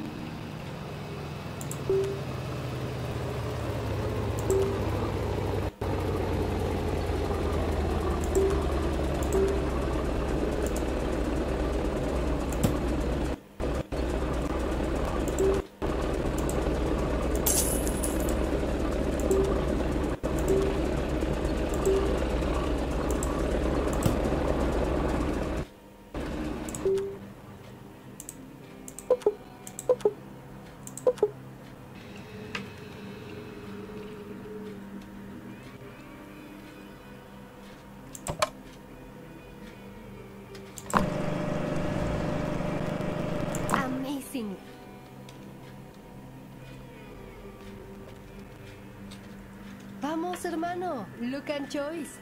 Amazing. Vamos, hermano. Look and choice.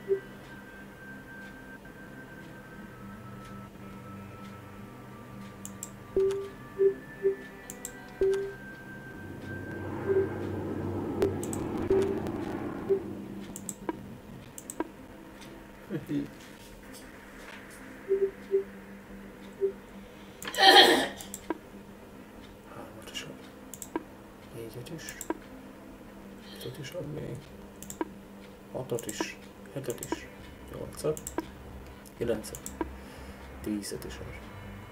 Hármat is ad. Négyet is. Ötöt is ad még. Hatot is. Hetet is. Nyolcat. Kilencet. Tízet is ad.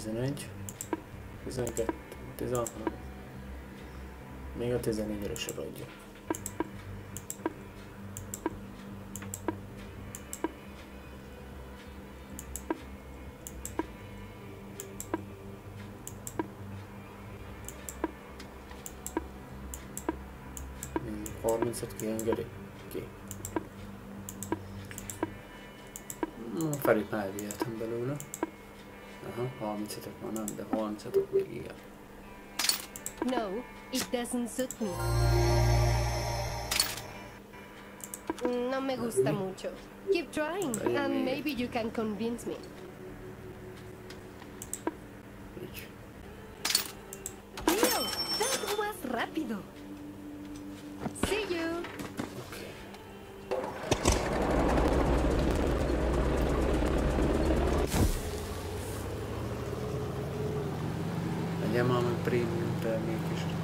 tizenegy, tizenkettő, tizenhárom. Még a tizennégyre se adja. harmincat kiengedi? Ki. Felét már elvihetem belőle. Aha, harmincetek már nem, de harmincetek még igen. No, it doesn't suit me. No me gusta mucho. Keep trying, and maybe you can convince me. Tío, that was rápido. See you. Legyen már meg prémium termék is ott.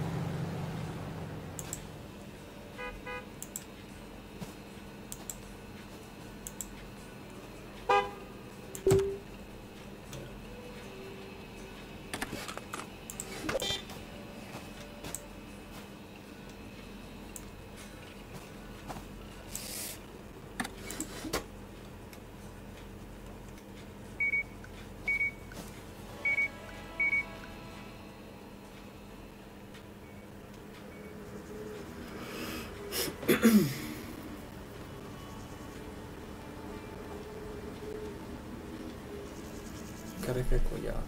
Kerekek hogy áll?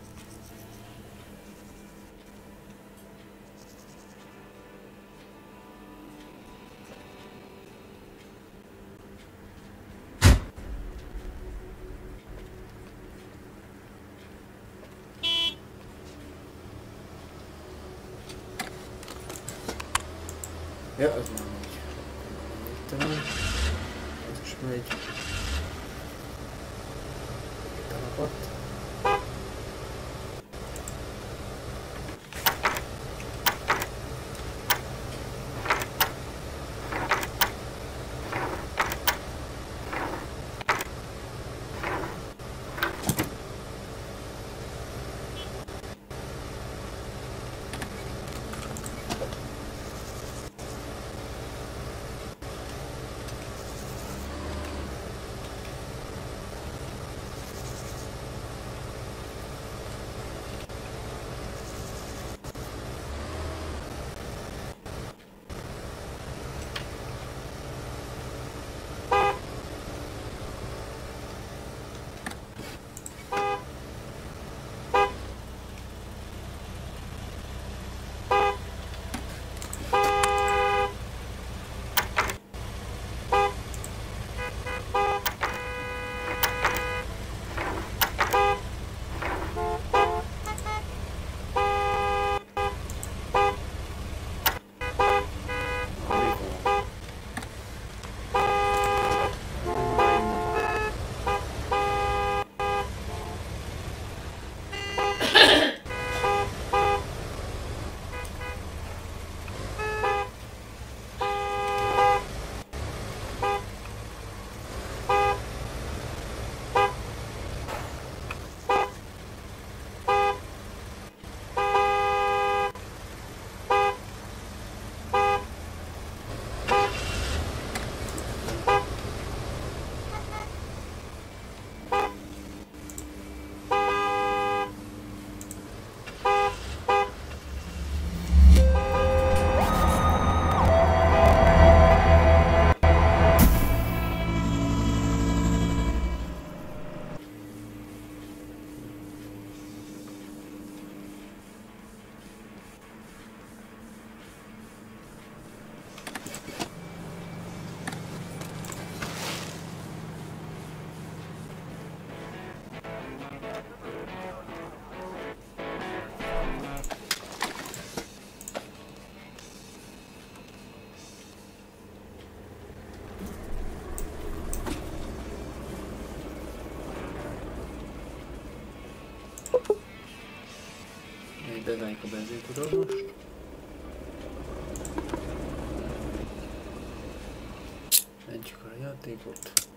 Ja, ez már megy. Talán ez is megy. Telepat. Bezárjuk a benzinkutat most. Menjük a játékot.